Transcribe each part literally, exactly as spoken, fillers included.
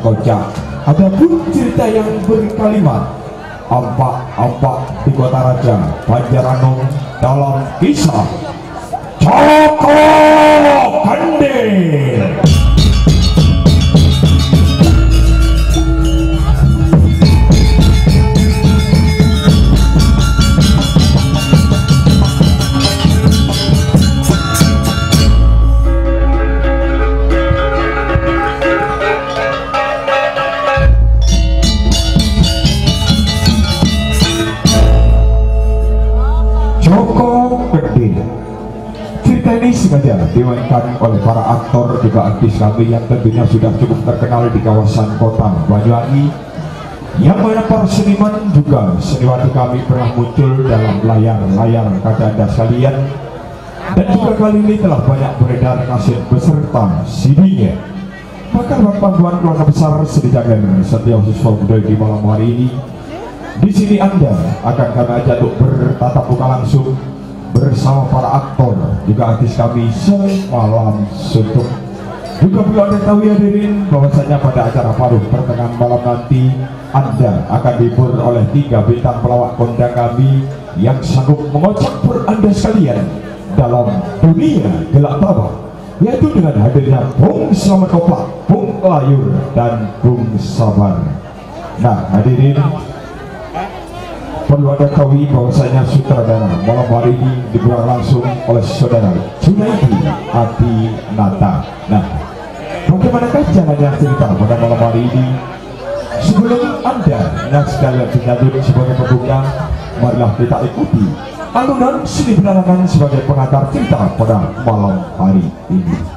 kocak. Ada pun cerita yang berkalimat ampak-ampak di kota raja Banjarano dalam kisah Joko Gandil. Cerita ini sengaja dimainkan oleh para aktor juga artis kami yang tentunya sudah cukup terkenal di kawasan kota Banyuwangi, yang mana para seniman juga seniwati kami pernah muncul dalam layar-layar kaca Anda sekalian, dan juga kali ini telah banyak beredar kaset beserta C D-nya. Maka panggungan keluarga besar Sedijagar setiap siswa muda di malam hari ini, di sini Anda akan kami ajak untuk bertatap muka langsung bersama para aktor juga artis kami semalam suntuk. Juga perlu Anda tahu ya hadirin, bahwasanya pada acara paruh pertengahan malam nanti Anda akan dihibur oleh tiga bintang pelawak kondang kami yang sanggup mengocok perut Anda sekalian dalam dunia gelak tawa, yaitu dengan hadirnya Bung Slamet Koplak, Bung Layur, dan Bung Sabar. Nah hadirin, perlu Anda tahu bahwasanya sutradara malam hari ini dibuat langsung oleh saudara Junaidi Adinata. Nah, bagaimanakah jalannya cerita pada malam hari ini? Sebelum Anda yang sekalian dinyanyut sebagai pembuka, marilah kita ikuti alunan seni penerangan sebagai pengantar cerita pada malam hari ini.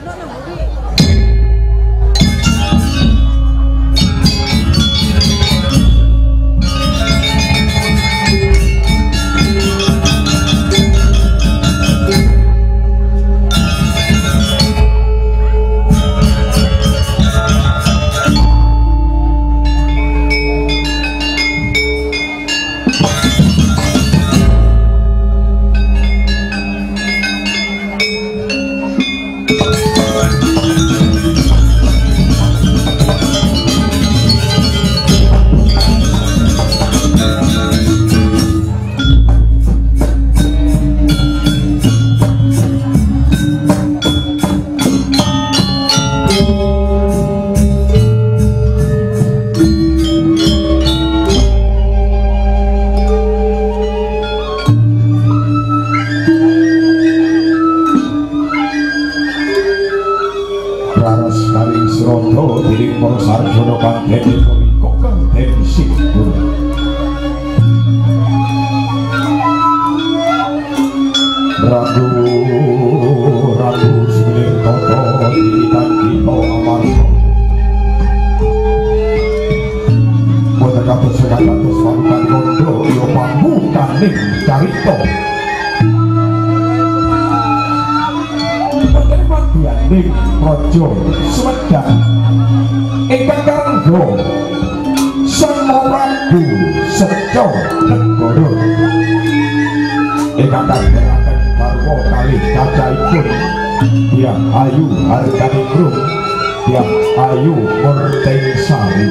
Rojo Sumedang ingkang karangga Sang Prabu Seco Negoro ingkang kagemaken garwa kalih cacahipun Dyah Ayu Harganingrum, Dyah Ayu Murtensari,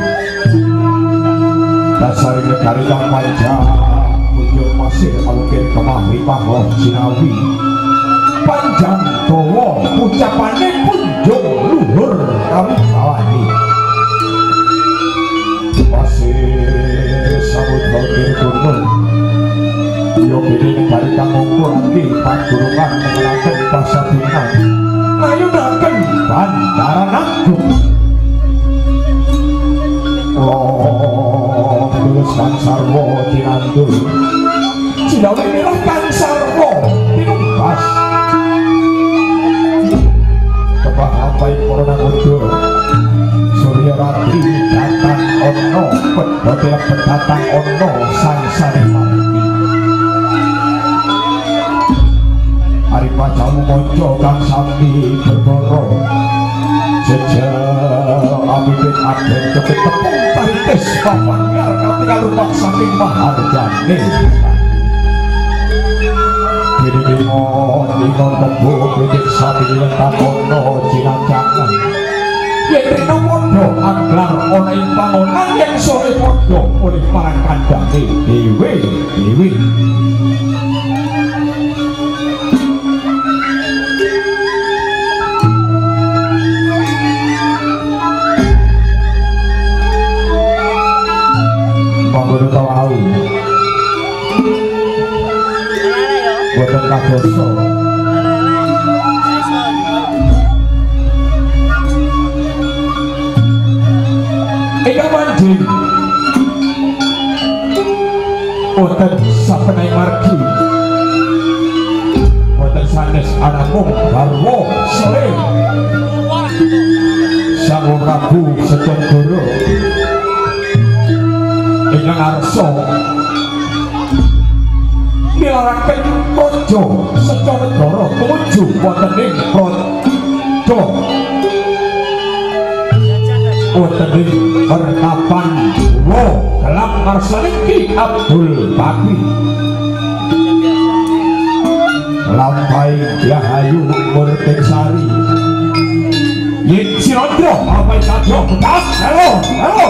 dasari negari kang panjang kunjung pasir alukir kemah ripah loh Cinawi, panjang dawa ucapane kunjung luhur kami kawani, pasir samudra gunung yo kene negari kang ngungkul pagurungan mengenaken pasabinan ngayunaken Bandaran Agung loh tulus kang sarwa tinandul Cilawi mirah kang sarwa tinumbas kebak apai corona mundur Surya Ratri datang ono pedhote datang ono sangsari mati Ari pacamu monco kang sami berboro jejel amipin aden kepit tepung paritis papanggar katika lupak saking maharjane Dini dimon, dimon tebu, bidik sapi lentak ono jinanjangan yen rino padha anglar ana ing pangonan yen sore padha oleh marang kandhane dhewe-dhewe. Panggono tawau boten kadosa ing manjing boten sapenai margi boten sanes anamung garwa sore sang Prabu Secendoro ingkang arsa milaraken praja Secendoro tumuju wonten ing praja wonten ing pertapan wo gelap marsaniki Abdul Baki lampai Yahayu Murtesari yen Sirandra apa saja betas halo halo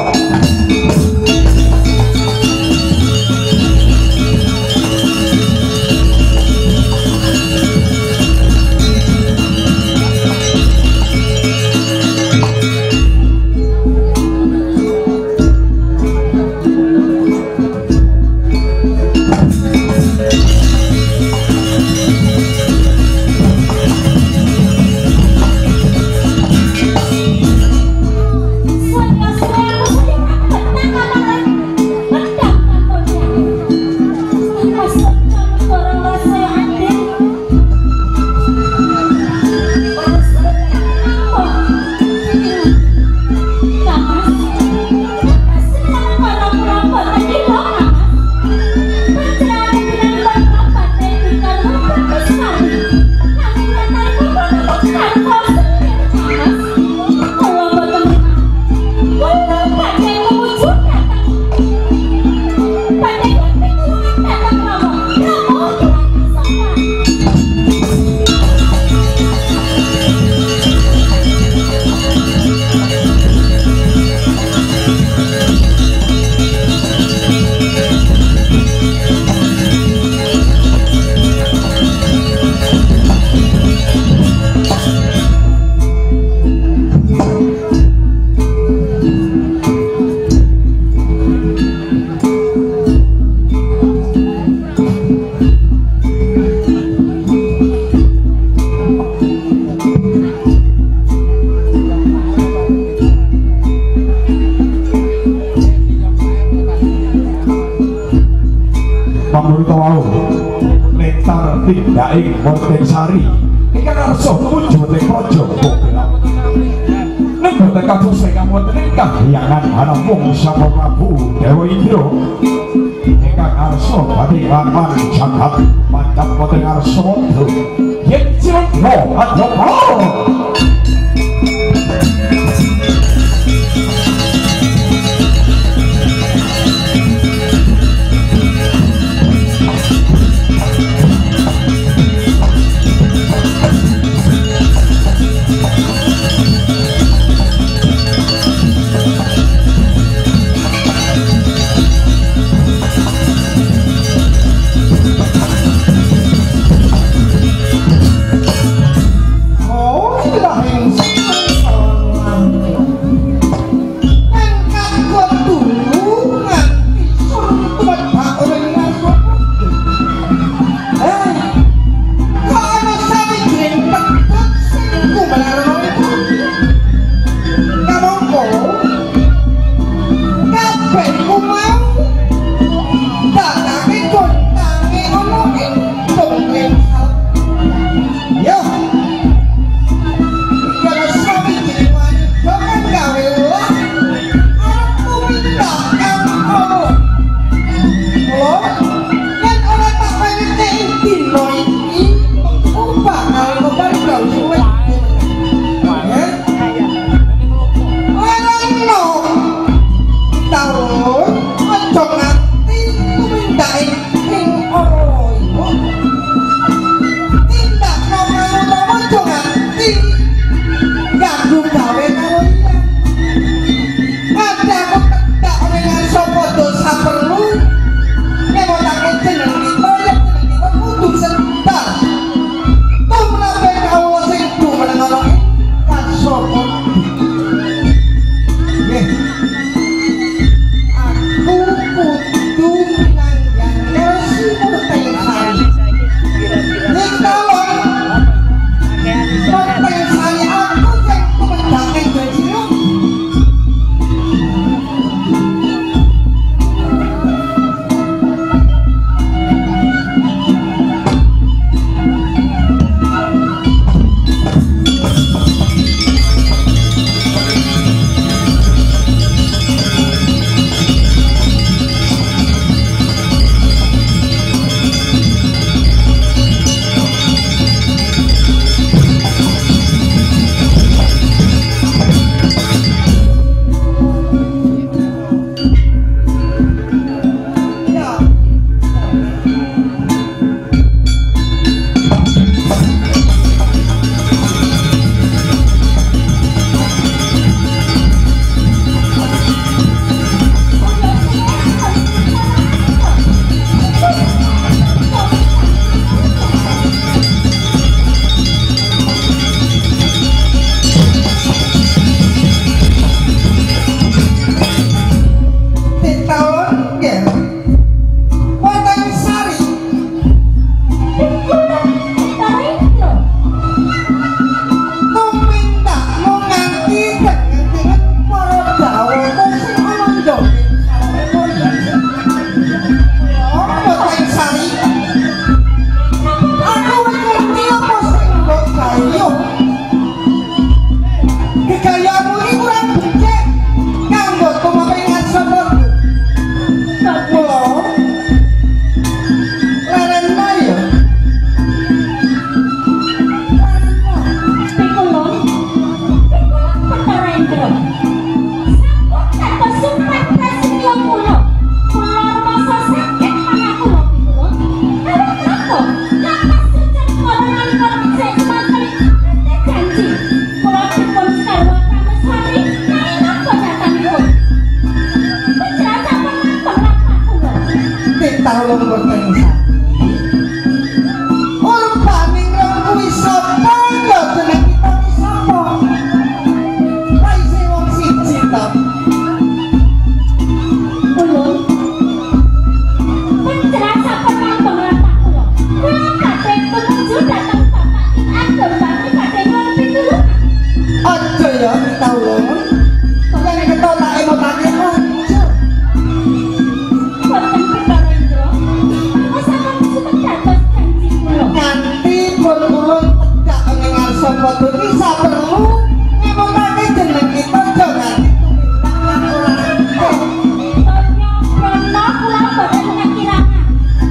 Daing Murtesari ingkang arsa tumuju ing praja ning boten kados ingkang wonten ing kahyangan anamung Sang Prabu Dewa Indra ingkang arsa badhe papan jagat mantap boten arsa wonten yen Sirandra adhapa tahu mboten sami. Urbane ngrong kuwi sapa ya jeneng kita ki sapa? Lah isih wong siji to. Ulun. Penjelas sapa kang pengrata kula. Kula badhe tumuju dhateng Bapak Ageng Bakti badhe nyuwun pitulungan. Aja ya kita ulun. Kok nek ketolak emotake aja. Boten Pitarendra. Kula sampun suket dados janji kula. Nganti pun ulun tegak ning ngarsa padha bisa perlu emotake jeneng kita aja nganti tumindak ora. Donya prana kula boten kekirangan.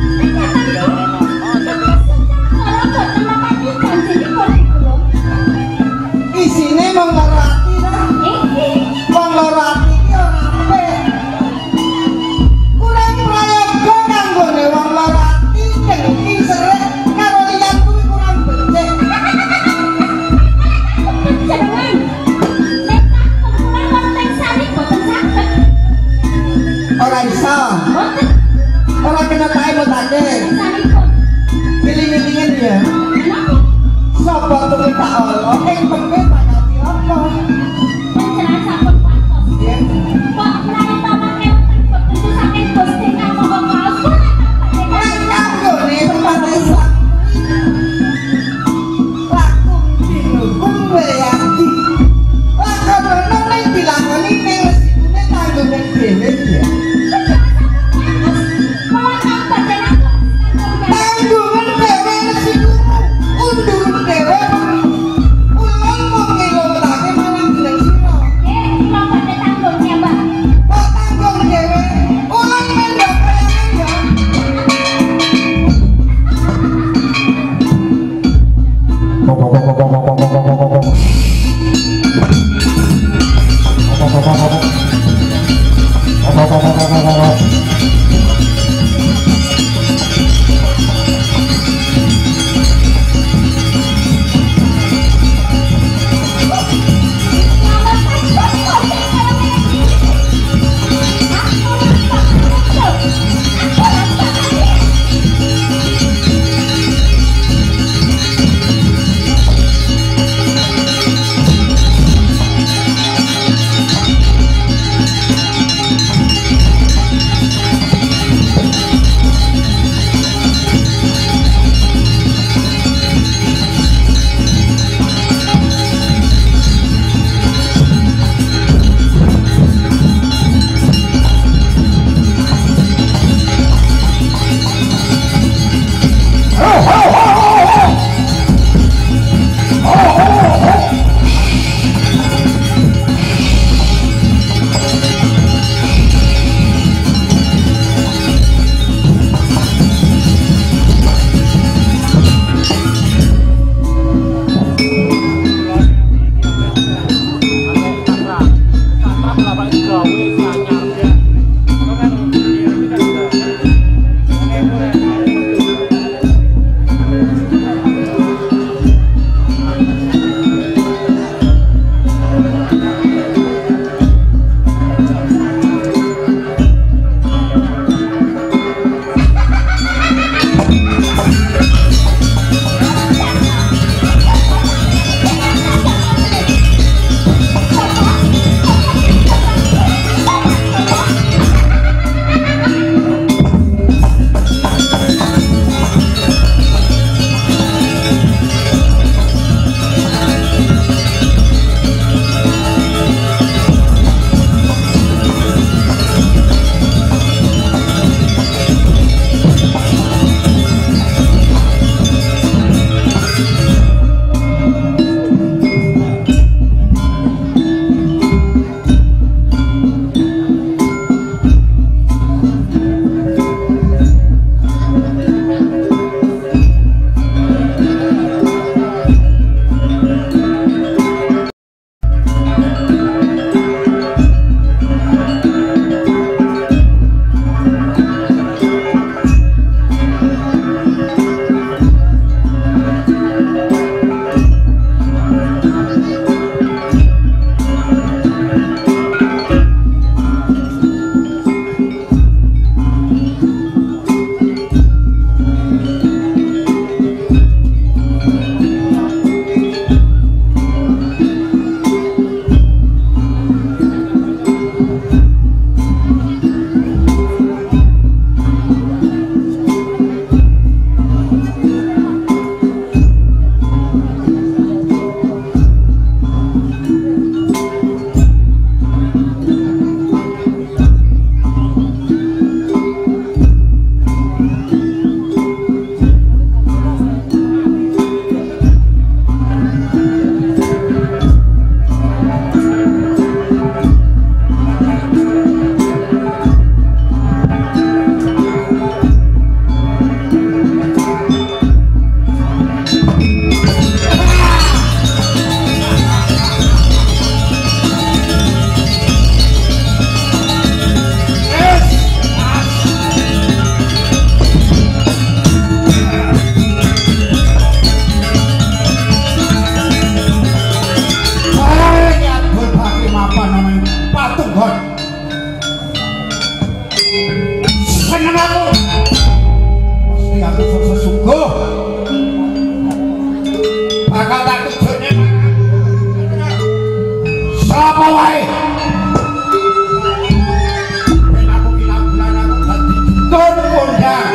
Kula boten nepati janjinipun kula. Isine mung karo ati ta. Nggih. Wong loro ati iki ora apik. Kurang prayoga kanggone wong loro ati dengki seret karo liyan kuwi kurang becik. Jangan. Nek kula wonten sari boten saged. Ora iso. Boten Ora kena tae motake. saripun. Giling-gilingen ya. Napa? Sapa tuwita Allah ing pengke bakal apa? Penjelas sampun patos. Ya. Kok prayata mangke wonten petunjuk saking Gusti Kang Maha Kuwasa. Ora kanggone tempate sak. Lakum dinukum wayati. Lakonono ning dilakoni ning resipune tanggone dhewe ya. Kula kang badhe lakon. Tanggungan dewe resikomu, undur dewe. Ulun seneng aku mesti aku sesungguh bakal tak tujuannya siapa wae ben aku bilang bulan aku ganti ton kondang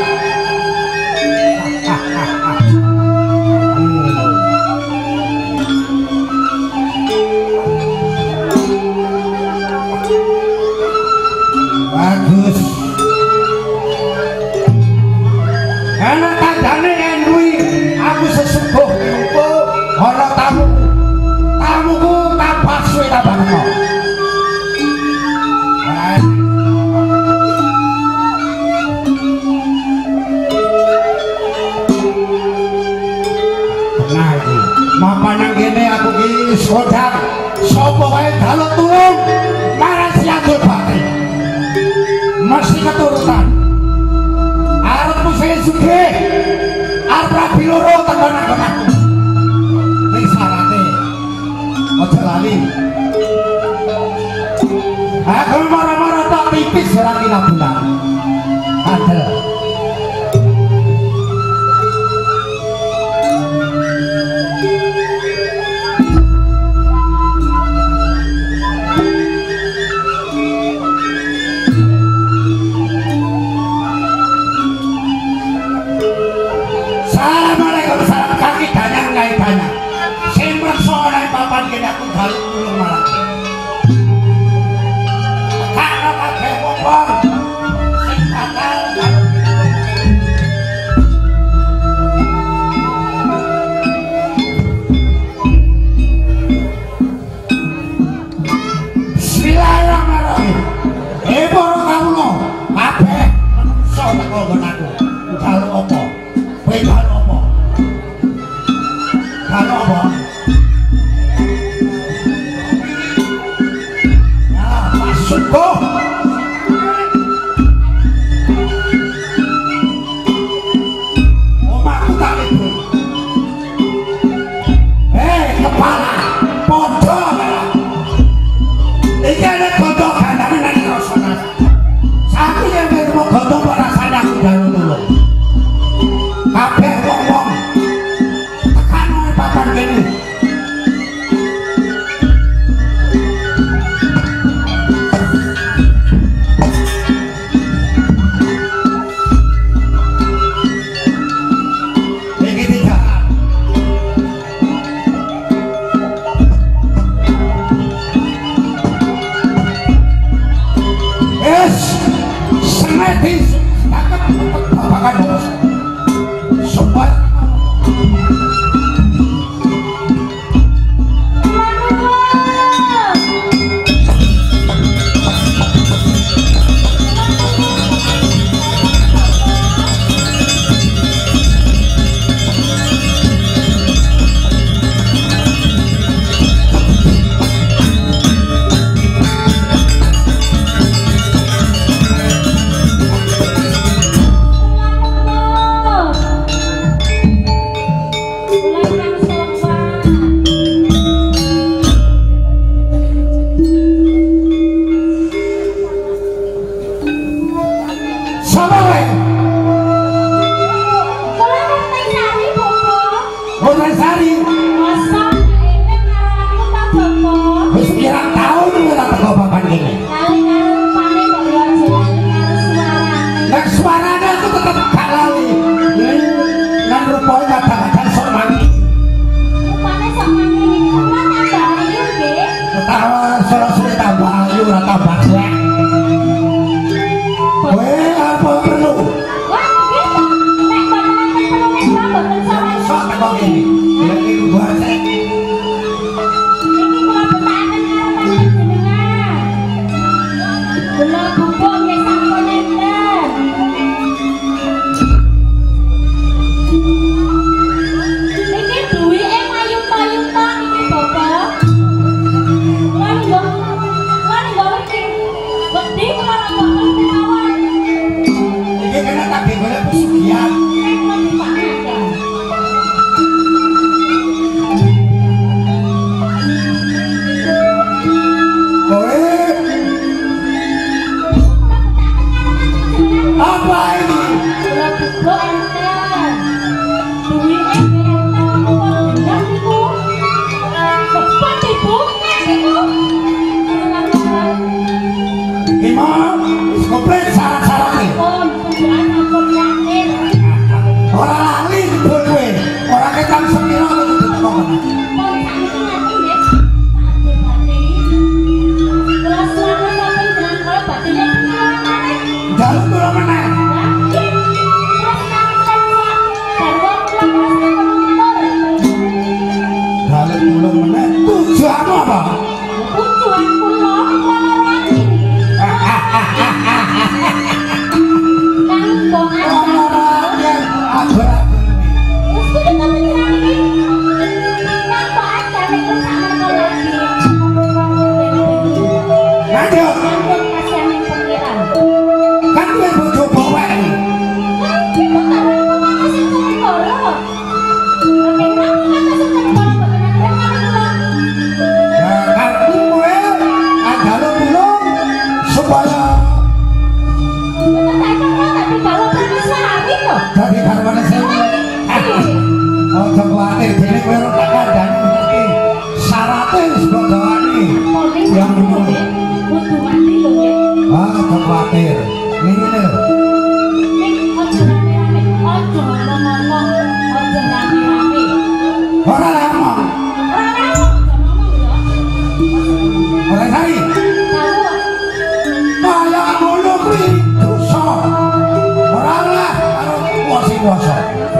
bagus karena tandane enwi aku sesepuh nyupo ana tamu tamuku tambah suwe tambah no nah iki mapan nang kene aku ki sodang sapa wae dalem tulung marang siadul bakti mesti keturutan arepmu sing sugih arep rabi loro tekan aku ning sarate aja lali aku marah-marah tak tipis ora kira bulan adel aku balik ulung malah karena kabeh wong sing bakal Bismillahirrahmanirrahim eh para kawula kabeh menungso teko nggon aku jaluk apa kowe jaluk apa jaluk apa Suko omakku tak itu eh kepala podo iki ada podo kandang nang rasane saku yang mau godhong kok rasane aku dalu dulu kabeh wong-wong tekan nang papan kene Kan mbok Aku wis kudu kepikiran iki. Nang mbok ajane kok sakmono lagi. Ayo, Nyambut kasihaning pengiran. kan kowe bojo bawek. Kan kita karo ngomong sing karo. Oke, kan kata sing karo bener-bener Ya, kartu kowe andalo bulung supaya dadi karwane sewu. Oh, kuwatir dene kowe ora tak kandhani ngerti. Syarate wis godhoane. Yang dulu. Ah, kuwatir. Ngene lho. Ora lama. Ora sari. Kaya ngono kuwi dosa. Ora lah karo kuwasa-kuwasa.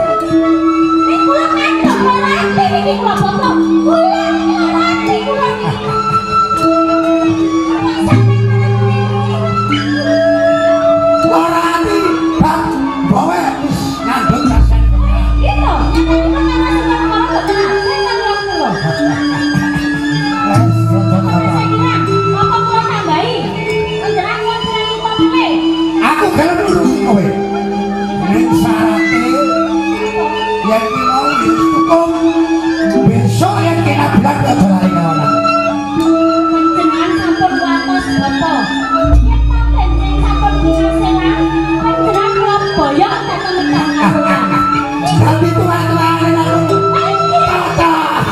Ora ati bab bawe wis ngandut rasan. Wes rodon apa? Aku gelem nuruti kowe. Ning syarate yen ki mau wis cukup. Besok yen kena bulan aja lali kawanan. Panjenengan sampun watos bapak. Yen panjenengan sampun dinasehan, panjenengan kula boyong dateng negara. Tapi tuwa-tuwane aku. Tata.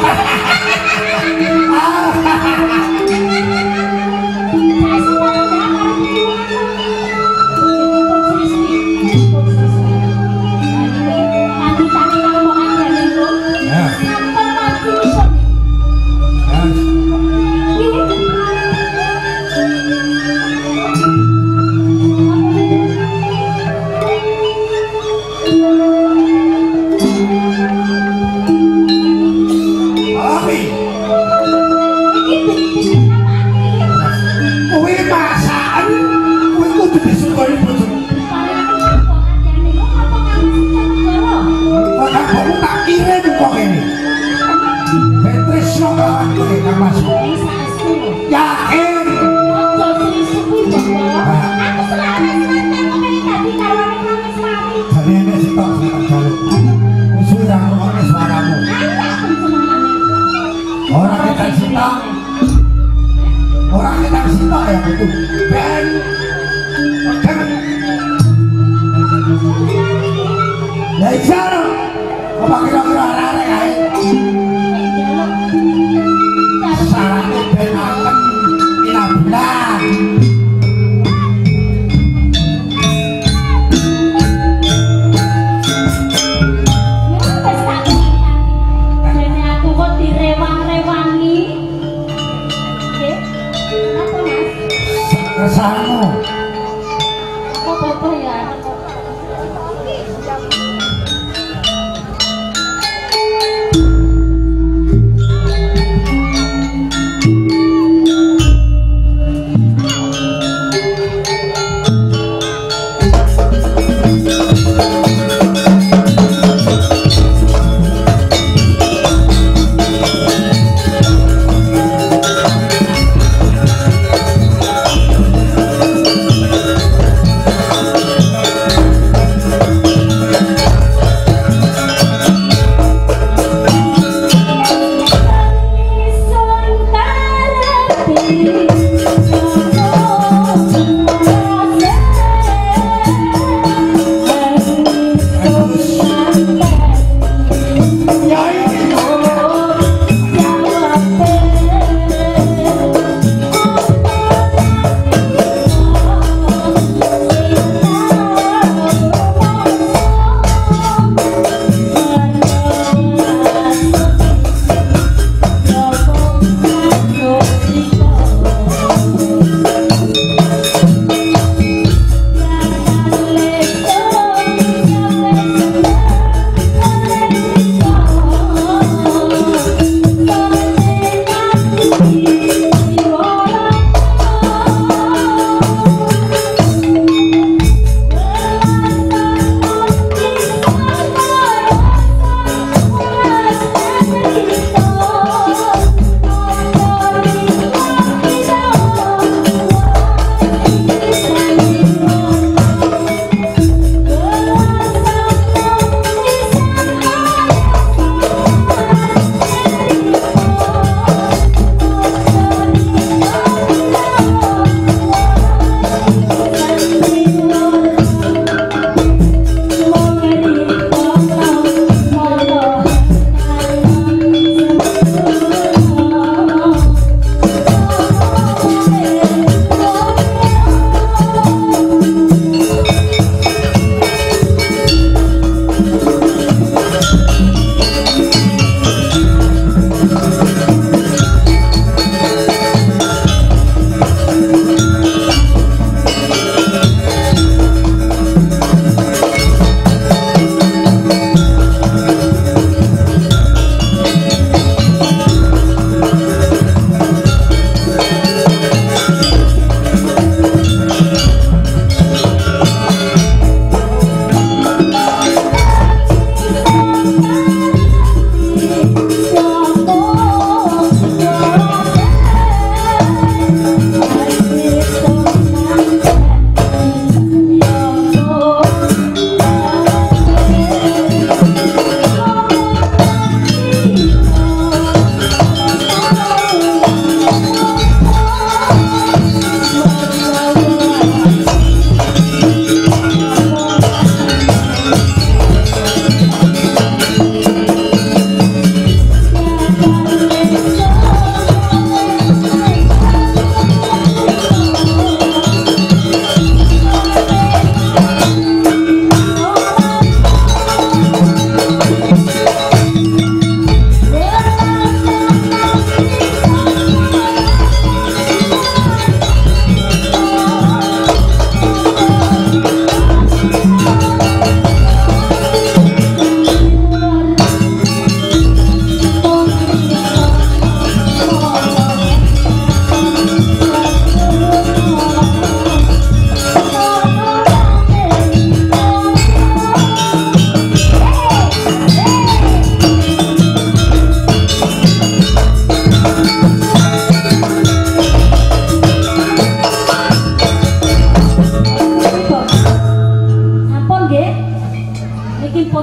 Tapi kowe masakan kowe kudu disukoni bojo. Ora kamu tak kirim kok ini. Petrisno kawan kowe Kang Mas. Yakin. Jane nek sitok sitok jaluk. Wis ora ngrungokne suaramu. Ora kita sitok. Ora kita sitok ya itu. Ben. Ya ijar. Apa kira-kira arek kae? Sarate ben akan ina bulan. Kesanmu. Apa-apa ya? Thank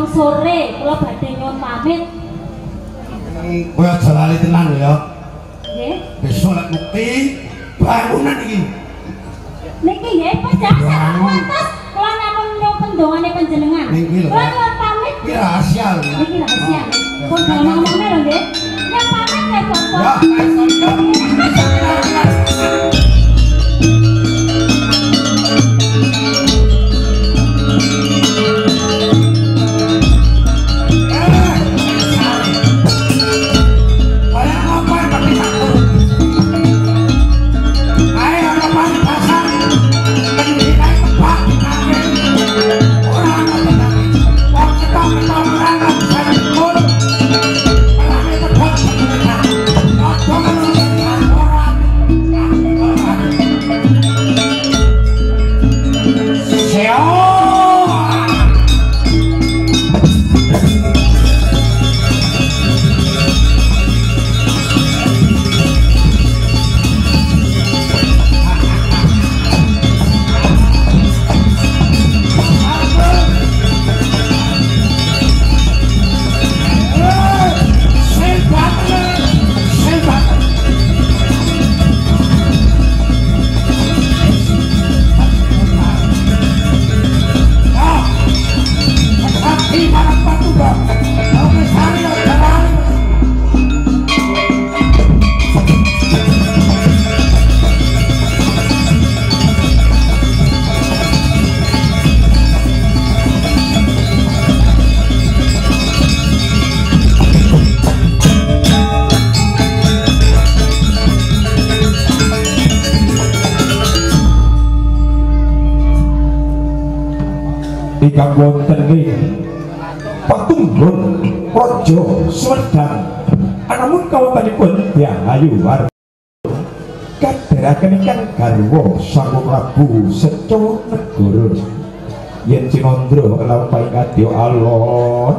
sore kula badhe nyuwun pamit. Kowe aja lali tenan ya. Nggih. Besok lek bukti bangunan iki. Niki nggih panjenengan pantas kula namung nyuwun pendongane panjenengan. Kula nyuwun pamit. Iki rahasia lho. Niki rahasia. Pun kalau ngomongnya lho nggih. Ya pamit ya Bapak. Ya, ingkang wonten ing Patunggon Praja Swedang anamun kawatanipun Diahayu Warna kadheraken ingkang garwa Sang Prabu Seco Negara yen Cinandra lampahi kadya alon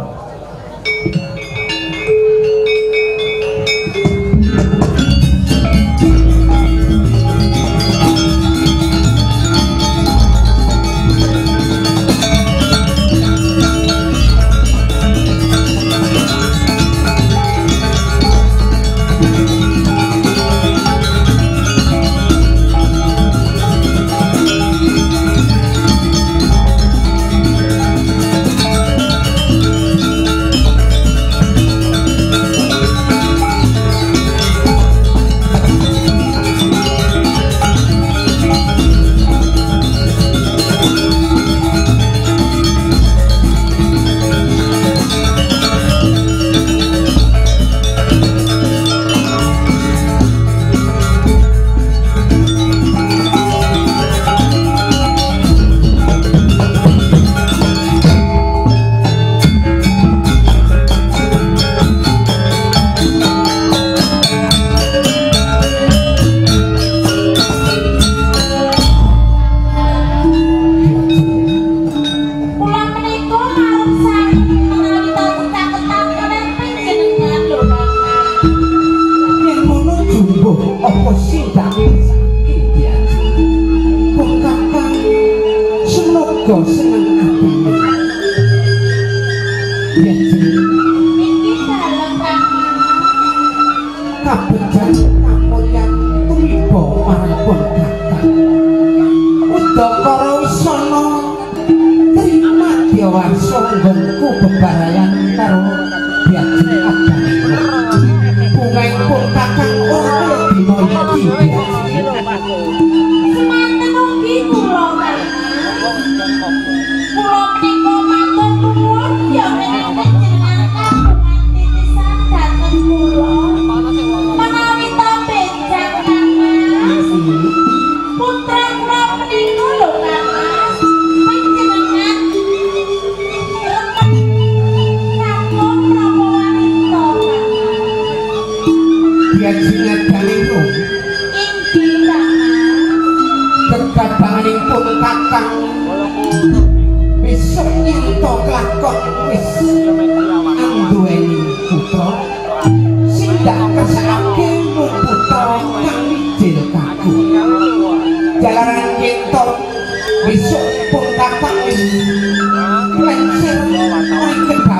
besok pun kakak wis lengser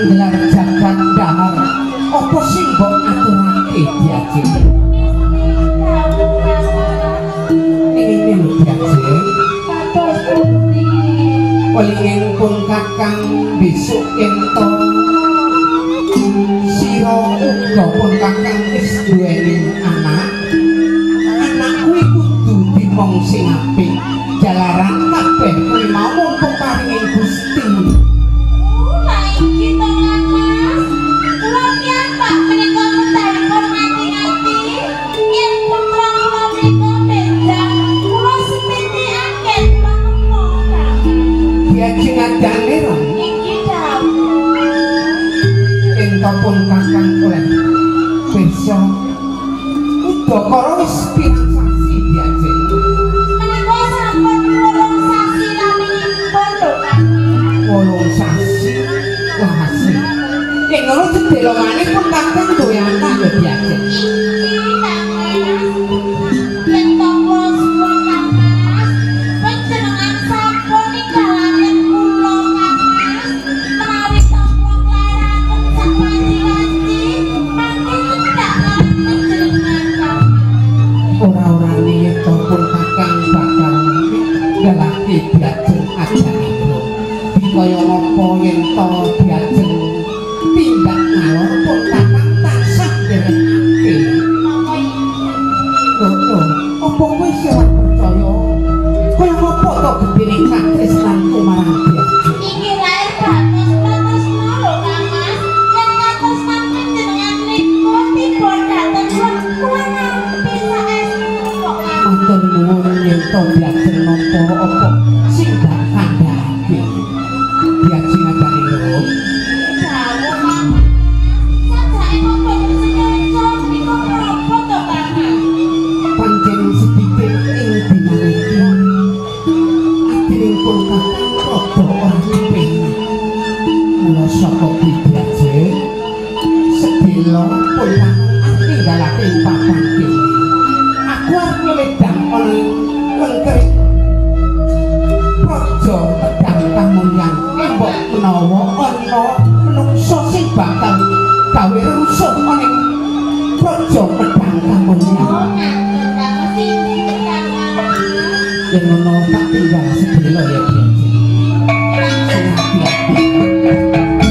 gelar jagat dahar apa sing mbok aturake Diajeng? Ini lho Diajeng. Kados pundi? Welinging pun kakang besok ento sira uga pun kakang wis duweni anak. Anak kuwi kudu dimong sing apik. Jalaran kabeh kuwi mau mumpung paringing Gusti. Lah iki to Mas. Kula piyambak menika menawi ngati-ngati yen putra kula menika bendang kula sepitiake kula ngomong. Diajeng adane ro. Iki dawuh. Ento pun kakang oleh besok udakara wis pirang sasi Diajeng. Menika sampun wolung sasi laminipun lho Kang. Wolung sasi wasi. Yen ngono sedelo maneh pun kakang duwe anak ya Diajeng. Iki Kang Mas. Yen tangga suwun Kang Mas, panjenengan sampun ninggalaken kula Kang Mas. Menawi tangga klaraken sak wanci-wanci, mangke tidak kalian panjenengan Kang Mas. Ora-orane ento pun kakang bakal ngelaki Diajeng ajanipun. Dikaya napa yen to Diajeng tindak ngalor pun kakang tansah nderekake. Napa iki? Lho, apa kowe ora percaya? Kaya apa to gedene katresnan kumarang Diajeng? Iki lair bagus-bagus lho Kang Mas. Yen kados panjenengan niku dipun dateng kula nampi saestu kok Kang. Matur nuwun yen to Diajeng nampa apa sing dak kandhake. Diajeng adane lho. Dawuh Kang. Sajake kok senyum niku menapa to Kang Mas? Pancen sedikit ing dina iki atining pun kakang rada ora kepengin mula saka Diajeng sedelo pun kakang ninggalake papan kene aku arep wedang ana lengkering praja pedang kamulyan embok menawa ana menungso sing bakal gawe rusuh ana ing praja pedang kamulyan. Yang ngono tak tinggal sedelo ya Diajeng. Hati-hati.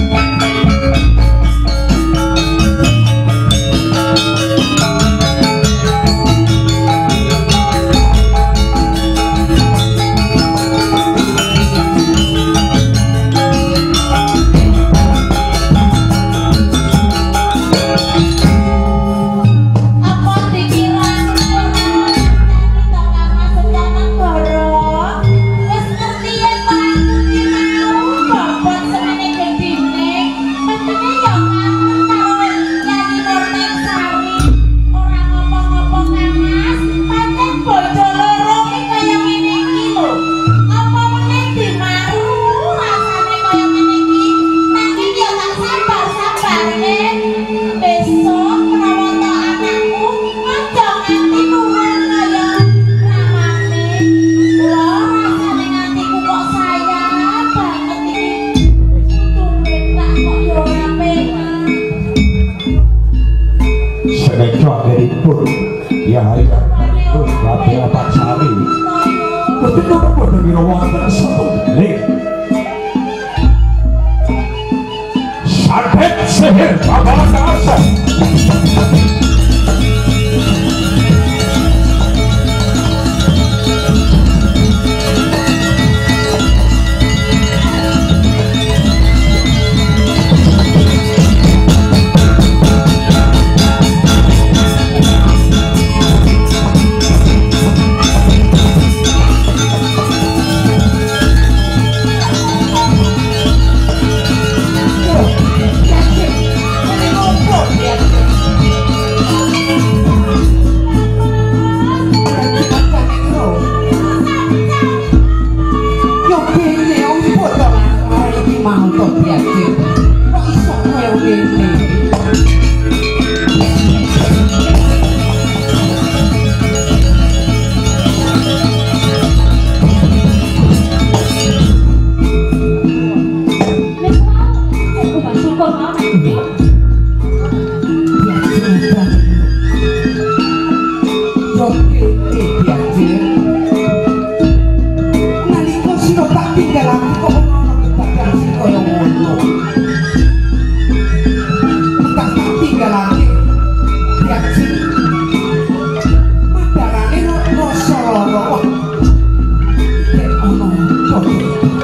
Apa dikira wis ngerti yen panjenengan mau bobot semene gedine mestine ya ngatur karo Nyai Nurning Sari ora ngomong-ngomong Kang Mas pancen bojo loro ki kaya ngene iki lho apa meneh dimau rasane kaya ngene iki nanging ya tak sabar-sabarne besok menawa to anakku aja nganti nurun kaya ramane lho rasane ngantiku kok sayang banget iki tumben tak kok yo ora pengen Sedejo deripun ya hayat pun babe Pak Sari betul boten kira wonten satunggaling Santet sihir babalan asal Diajeng, ngene ngopo Diajeng? dialami diaji madarane rasa lara wah nek ana apa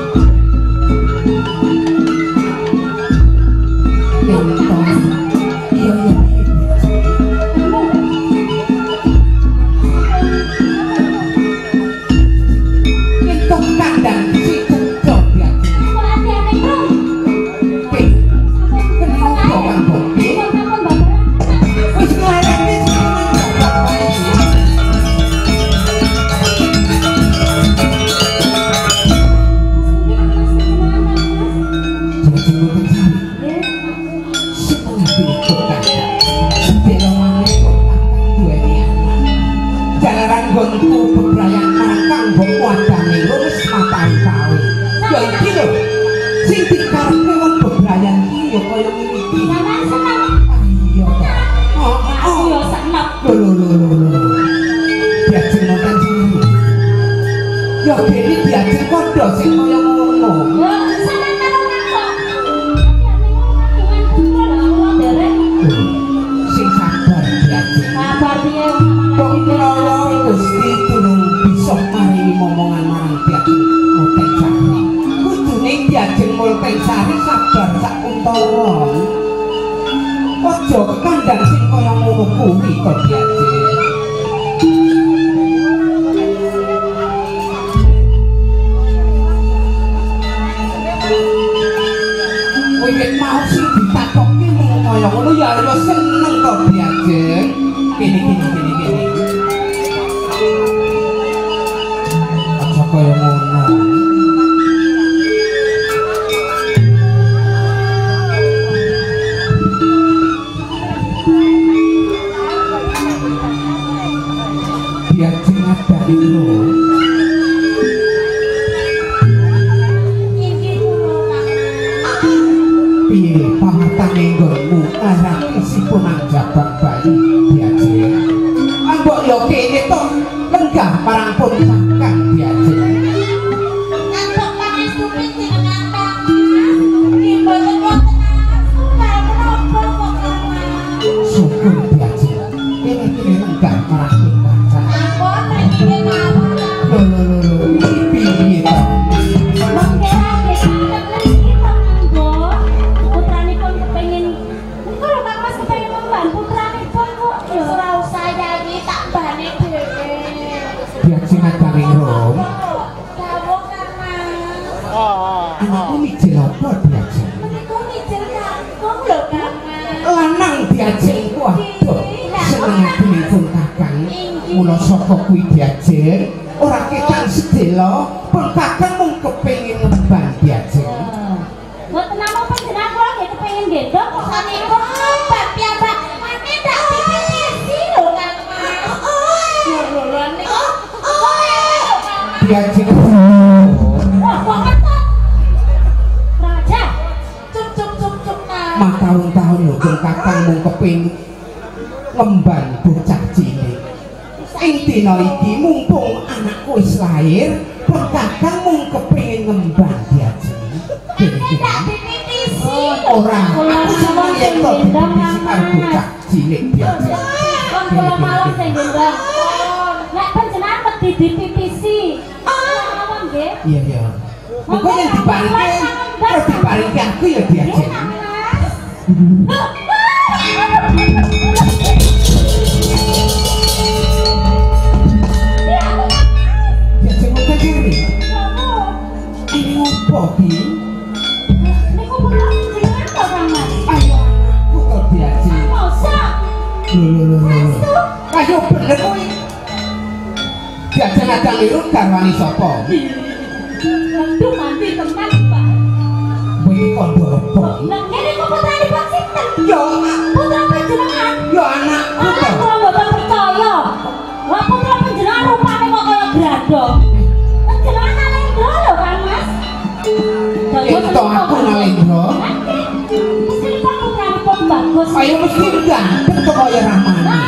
Ayo mesti ganteng tuh kaya Rahmani.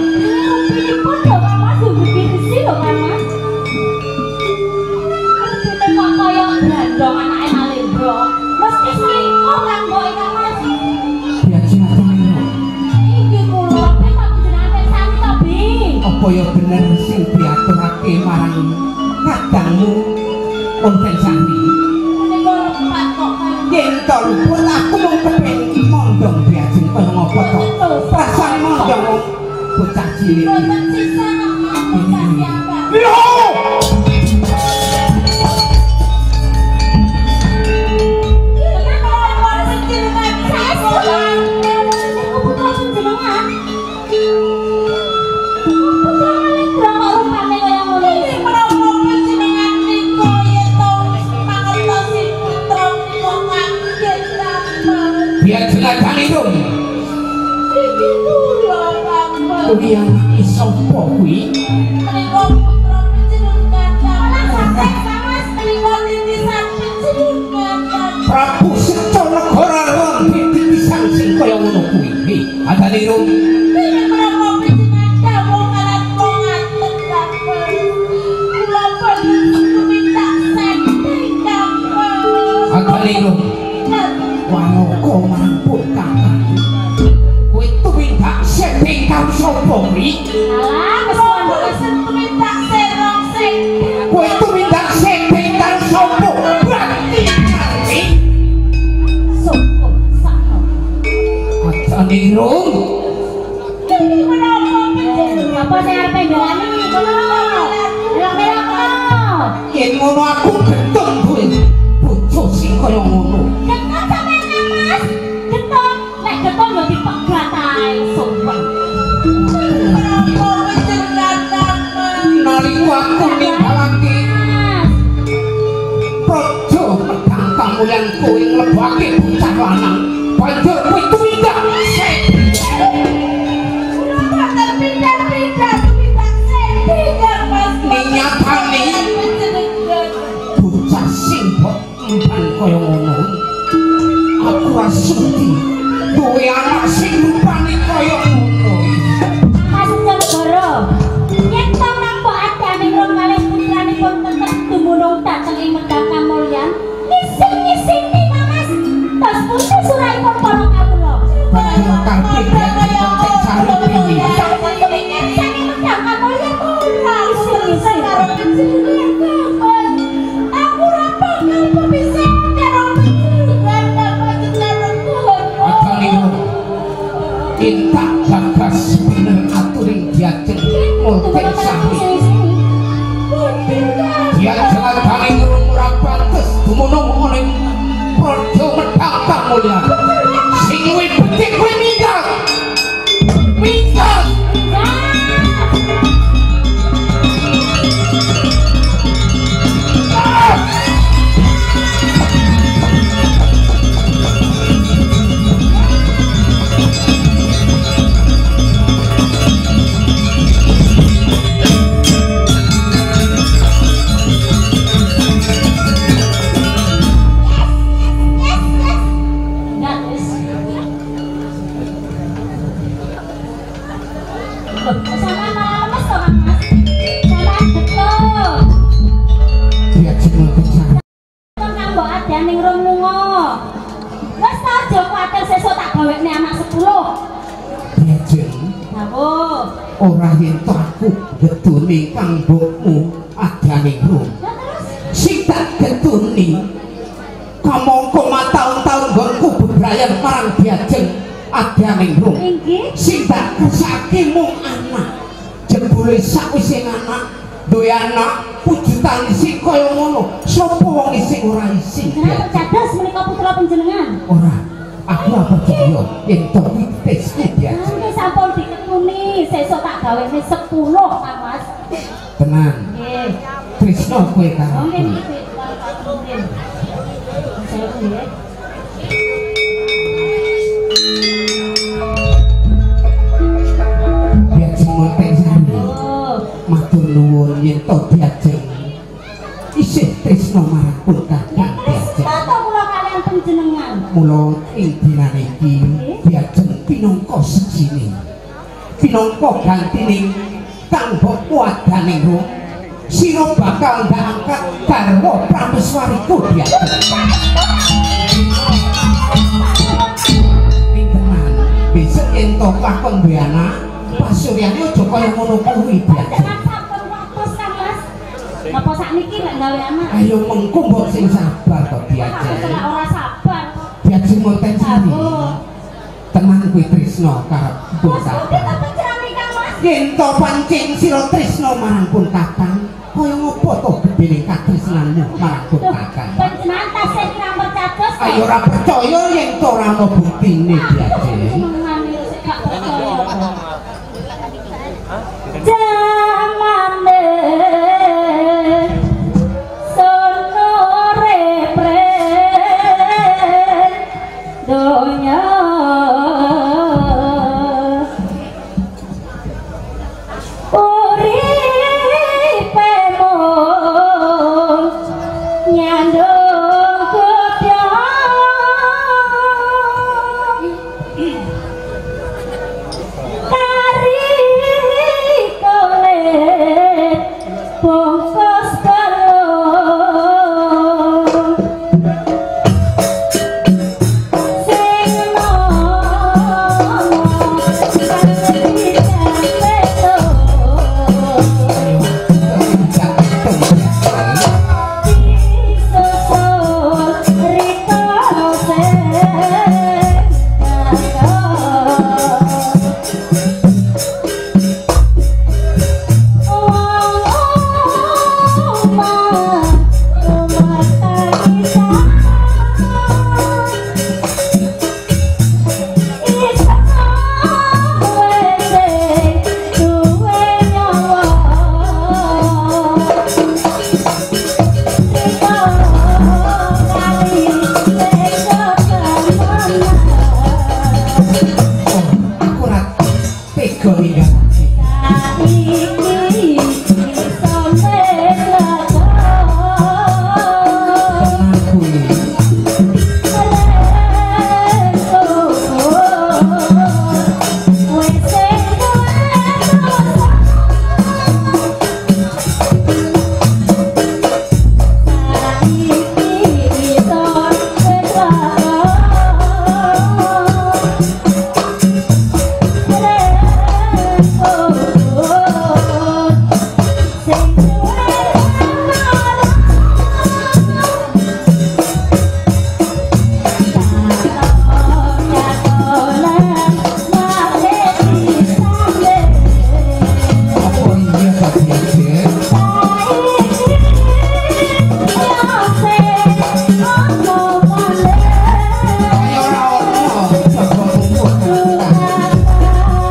Pilipun lho Kang Mas, besi lho Kang Mas. Kita kok kaya grandong anake Malendra. Mesti selingkuh Kang Mbok Kang Mas. Biar jenenge. apa ya bener sing diaturake marang kadangmu Onten Sari? Menika lepat kok Yen to luput aku mung kepengin mondong biajeng kaya ngopo to. Perasaan mondong bocah cilik. boten sisa bocah piyambak. Yo! Dia jelaskan itu. Kuwi yang iso kuwi. Prabu Seto negara wong dipisang sing kaya ngono kuwi. Adane rum. Adane rum. Wanoko mampu kakak. Kowe tumindak setting karo sapa kuwi? Kowe tumindak setting karo sapa? Berarti ngerti. Sopo sapa? Adane rum. Apa sing arep ndelani kono? Melok-melok. Yen ngono aku getun kowe. Bojo sing kaya ngono. Getun sampeyan Mas. Getun, nek getun yo dipegat ae sopan. Nalika aku ninggalake praja pedang kamulyan kowe nglebake bocah lanang. Banjur kowe tumindak ninyatane bocah sing kok empan kaya ngono. Aku rasudi duwe anak sing rupane kaya ngono. Mas Cendoro, yen to nampa adane rong kalih putranipun tetep dumunung dhateng ing Medang Kamulyan, isin-isini Mas. Tos putih surahipun para kawula. Banjur kabeh dadi kontek sari piye. Saking Medang Kamulyan ora isin-isin karo kecil aku ora pengen bisa karo Intak gagas bener aturing diajeng Onten Sari. Dia jalan kali ngurung ora pantes dumunung ning praja Medang Kamulyan. Sing luwih becik kowe minggat. Minggat. Dia cuma kejar. Kanggo adaning rum lunga. Wes ta aja kuwatir sesuk tak gawekne anak sepuluh. Dia jeng Napa? ora yen to aku gedune kang mbokmu adaning rum. Ya terus Sing tak geduni kamangka mataun-taun nggonku bebrayan marang diajeng adaning rum. inggih. Sing tak kesake mung anak. Jebule sakwise anak duwe anak wujudan sing kaya ngono. Sapa wong sing ora isi? Jenengan percados menika putra panjenengan. Ora, aku ora percaya yen to tes dia. Nanti sampun diketuni sesuk tak gawekne sepuluh Kang Mas. Tenang, Nggih. tresno kowe Oh karo nggih aku. nggih. Mungkin. Saya nggih. Diajeng Onten Sari. Oh. Matur nuwun yen to diajeng isih tresno marang pun kakang Wis diajeng. tata kula kalian panjenengan. Mula ing dinane iki diajeng pinangka sejine. Pinangka gantining kang bapa adaning rum. Sira bakal ndak angkat garwa prameswariku diajeng. Ing tenan besok yen to lakon duwe anak pasuryane aja kaya ngono kuwi Biajeng. Jangan sabar watos Kang Mas. Napa sakniki lek gawe anak? Ayo mengko mbok sing sabar to Aku Biajeng. kena ora sabar. Biajeng Monten Sari. Oh. Tenang kuwi Trisno karep pun Mas kakang. udah apa cerami Kang Mas? Yen to pancing sira Trisno marang pun kakang, kaya ngopo to gedene katresnanmu marang pun kakang? Panjenengan tasih kirang percados. Ayo ora percaya yen to ora ana buktine Biajeng. Jamane sono repren donya uripe mung nyandung godhong kari kolet bongkos balong sing nomo kari jambeto disusul riko sing Akurat tega ninggal. Tenang kuwi. Apa iya to Biajeng? Kaya ora ono jaga kumpul kakang.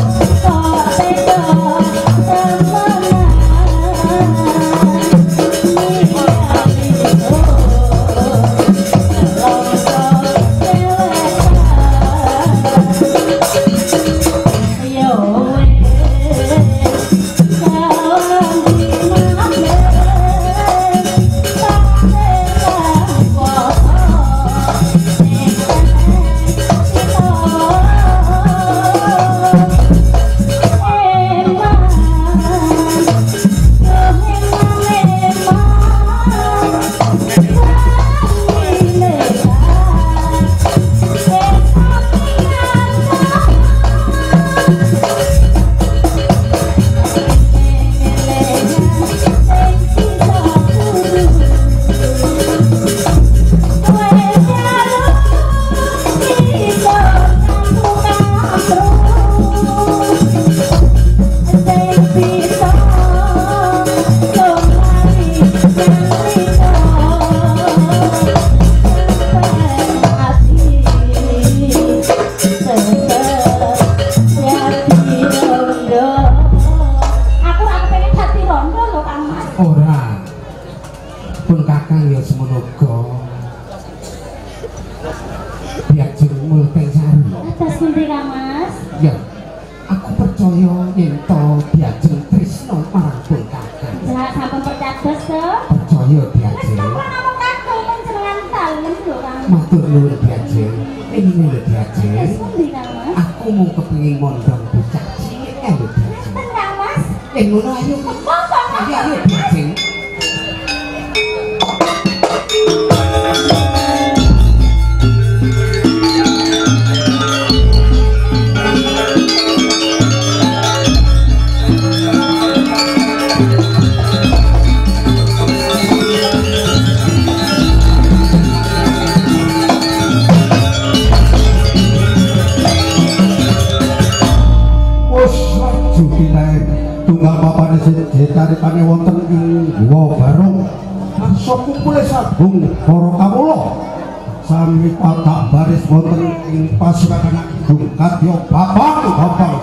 Aku ora kepengin dadi rondo lho Kang Mas. Ora. Pun kakang ya semono uga. Biajeng Monten Sari. Atas pundi Kang Mas? Ya, aku percaya yen to Biajeng Trisno marang pun kakang. Jangan sampun percados to. Percaya Wis Biajeng. kok namung kakung panjenengan dalem lho Kang. Matur nuwun Biajeng. Ini lho Biajeng. Atas pundi Kang Mas? Aku mau kepengin mondong bocah cilik lho Biajeng. Ten Kang Mas. Eh ngono ayo. Monggo Ayo ayo Biajeng. bapane sing caripane wonten ing Guwa Barung. Asa kumpule sabung para kawula. Sami patak baris wonten ing pasukan Agung Kadya Babang-babang.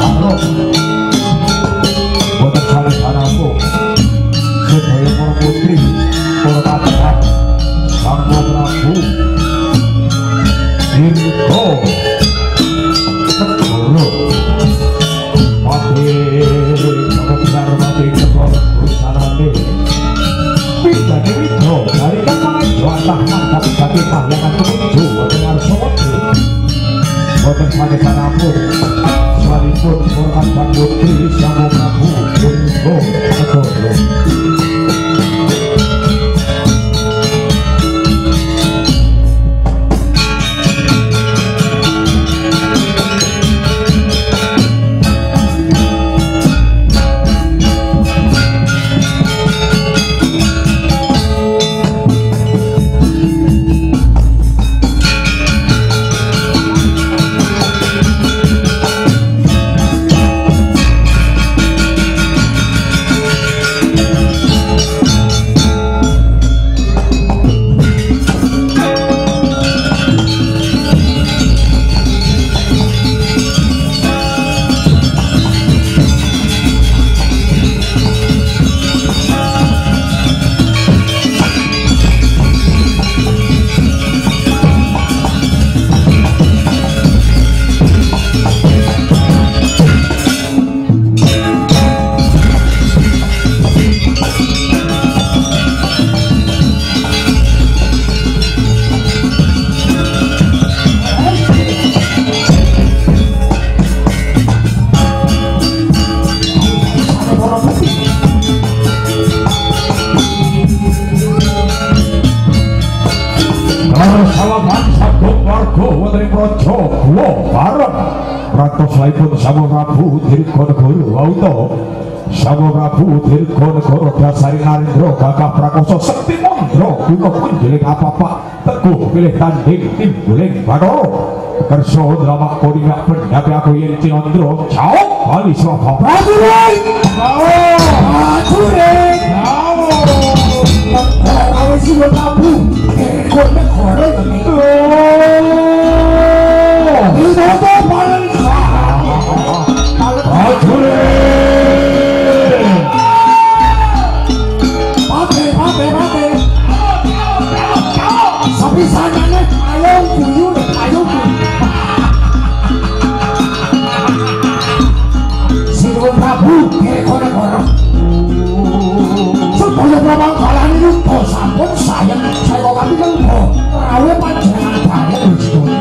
Barok boten salih haramu sedaya para putri para kathah Sang Prabu Dirgo Segoro Pati Kebesar Pati Kebor Rusarane Pindah Dewitro dari kalangan Joatah Mantap Jati Kahyangan Kemuju Dengar Sowotu boten salih haramu sekalipun Murkan Sang Putri Sang Prabu Dirgo Segoro. Saipun Sang Prabu Dirgo Negoro Wauta Sang Prabu Dirgo Negoro Dasari Narendra Gagah Prakoso Sekti Mandra Duka Punjeling apa-apa Teguh pilih tanding timbuling Bathara Kersa drama kodingak pendapi aku yen Cinandra Jawab bali Surabaya Prajurit Prajurit Prajurit Sang Prabu Dirgo Negoro Winata paling Pate, pate, pate. Sapi sanane ayo guyu, ayo guyu. Sang Prabu Dirgo Negoro. Sedaya Prabu kalane itu sampun sayang saya kami kan rawe panjenengan banget.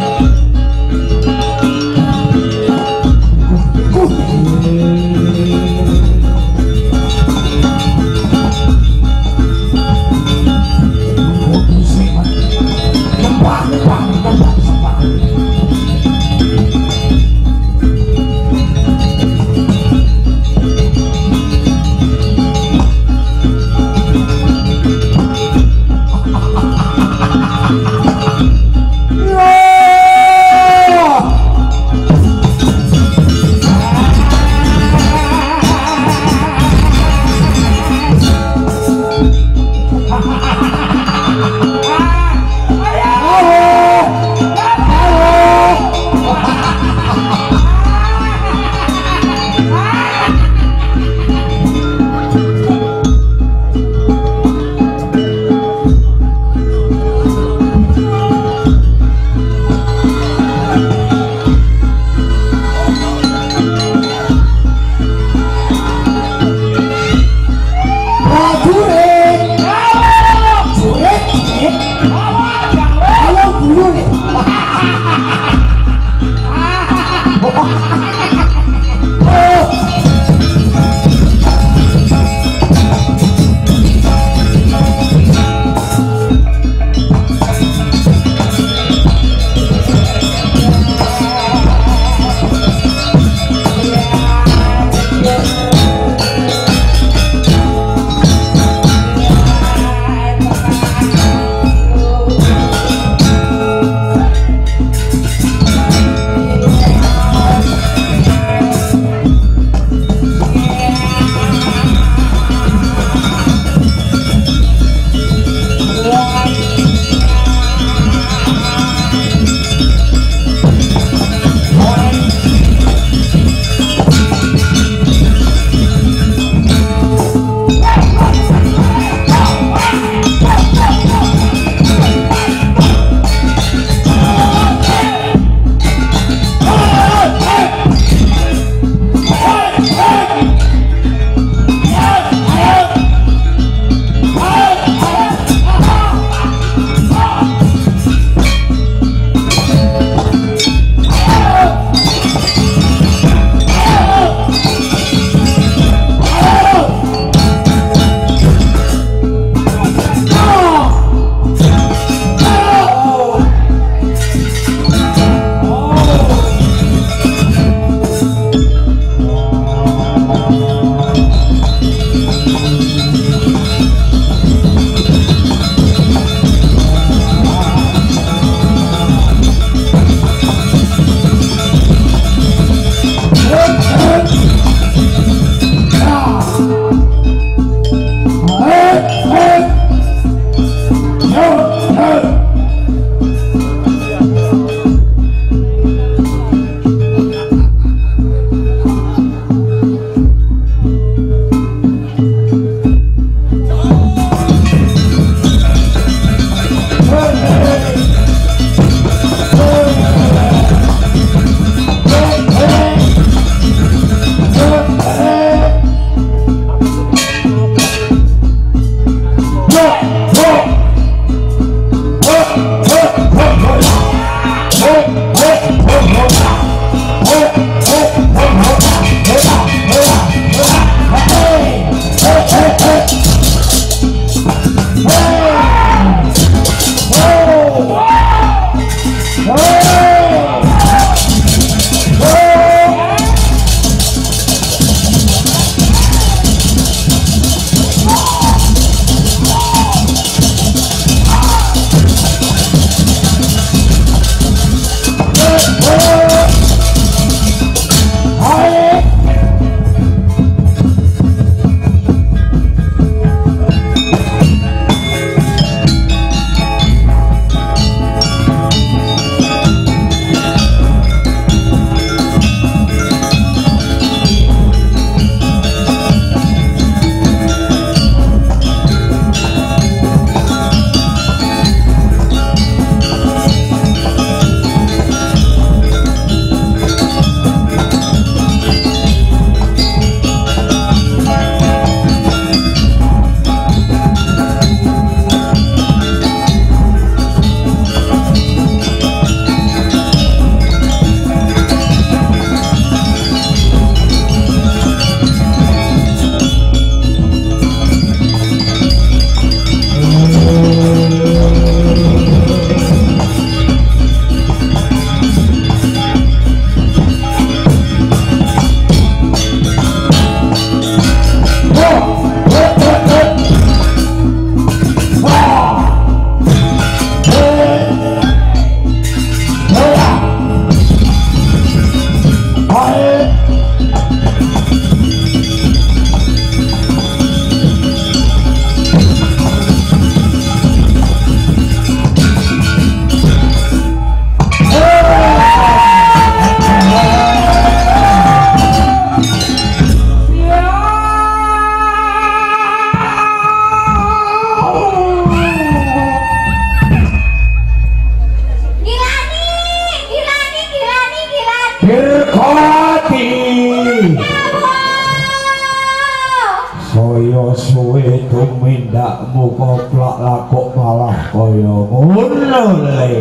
tumindakmu koplak lakok malah kaya ngono le.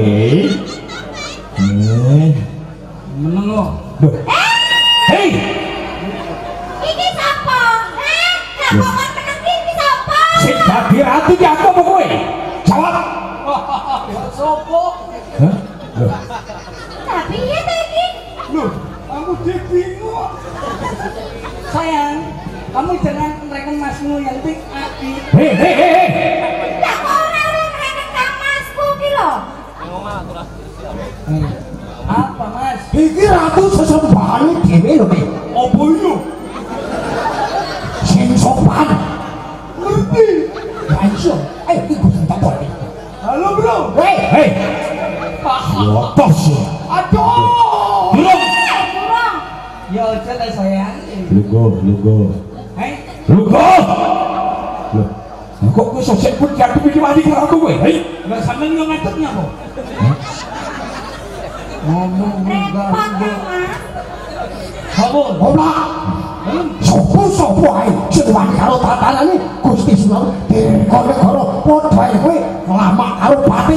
Eh, meneng lo. Duh. Hei, Iki sapa? Eh, sapa kon meneng iki sapa? sing dadi ratu ki aku apa kowe? Jawab. Ya sopo? Hah? Loh, Tapi iya ta iki. Loh, aku jadi bingung. Sayang, kamu jangan mereka masmu yang penting aki. hei, hei, hei, hei. Lah kok ora rene kamasku ki lho. Eh, apa mas? Iki ratu sesembahan dhewe lho nek. Apa itu? Sing sopan. Ngerti? Ya iso. Ayo iku tak boleh. Halo bro. Hei, Hei, Pak. ya tos ya. Aduh. Durung. Kurang. Ya aja lah sayang. Lugo, lugo. Hei, Lugo. Loh, kok kowe sosek pun jadi bikin mandi karo aku kowe? Hei. nggak sampe nyong ngadepnya kok. Ngomong Repot enggak. ya, Mas. Kamu. ora. Sopo-sopo ae sing wani karo tatanane Gusti Sunan Dirgana padha ae kowe nglamak karo pati.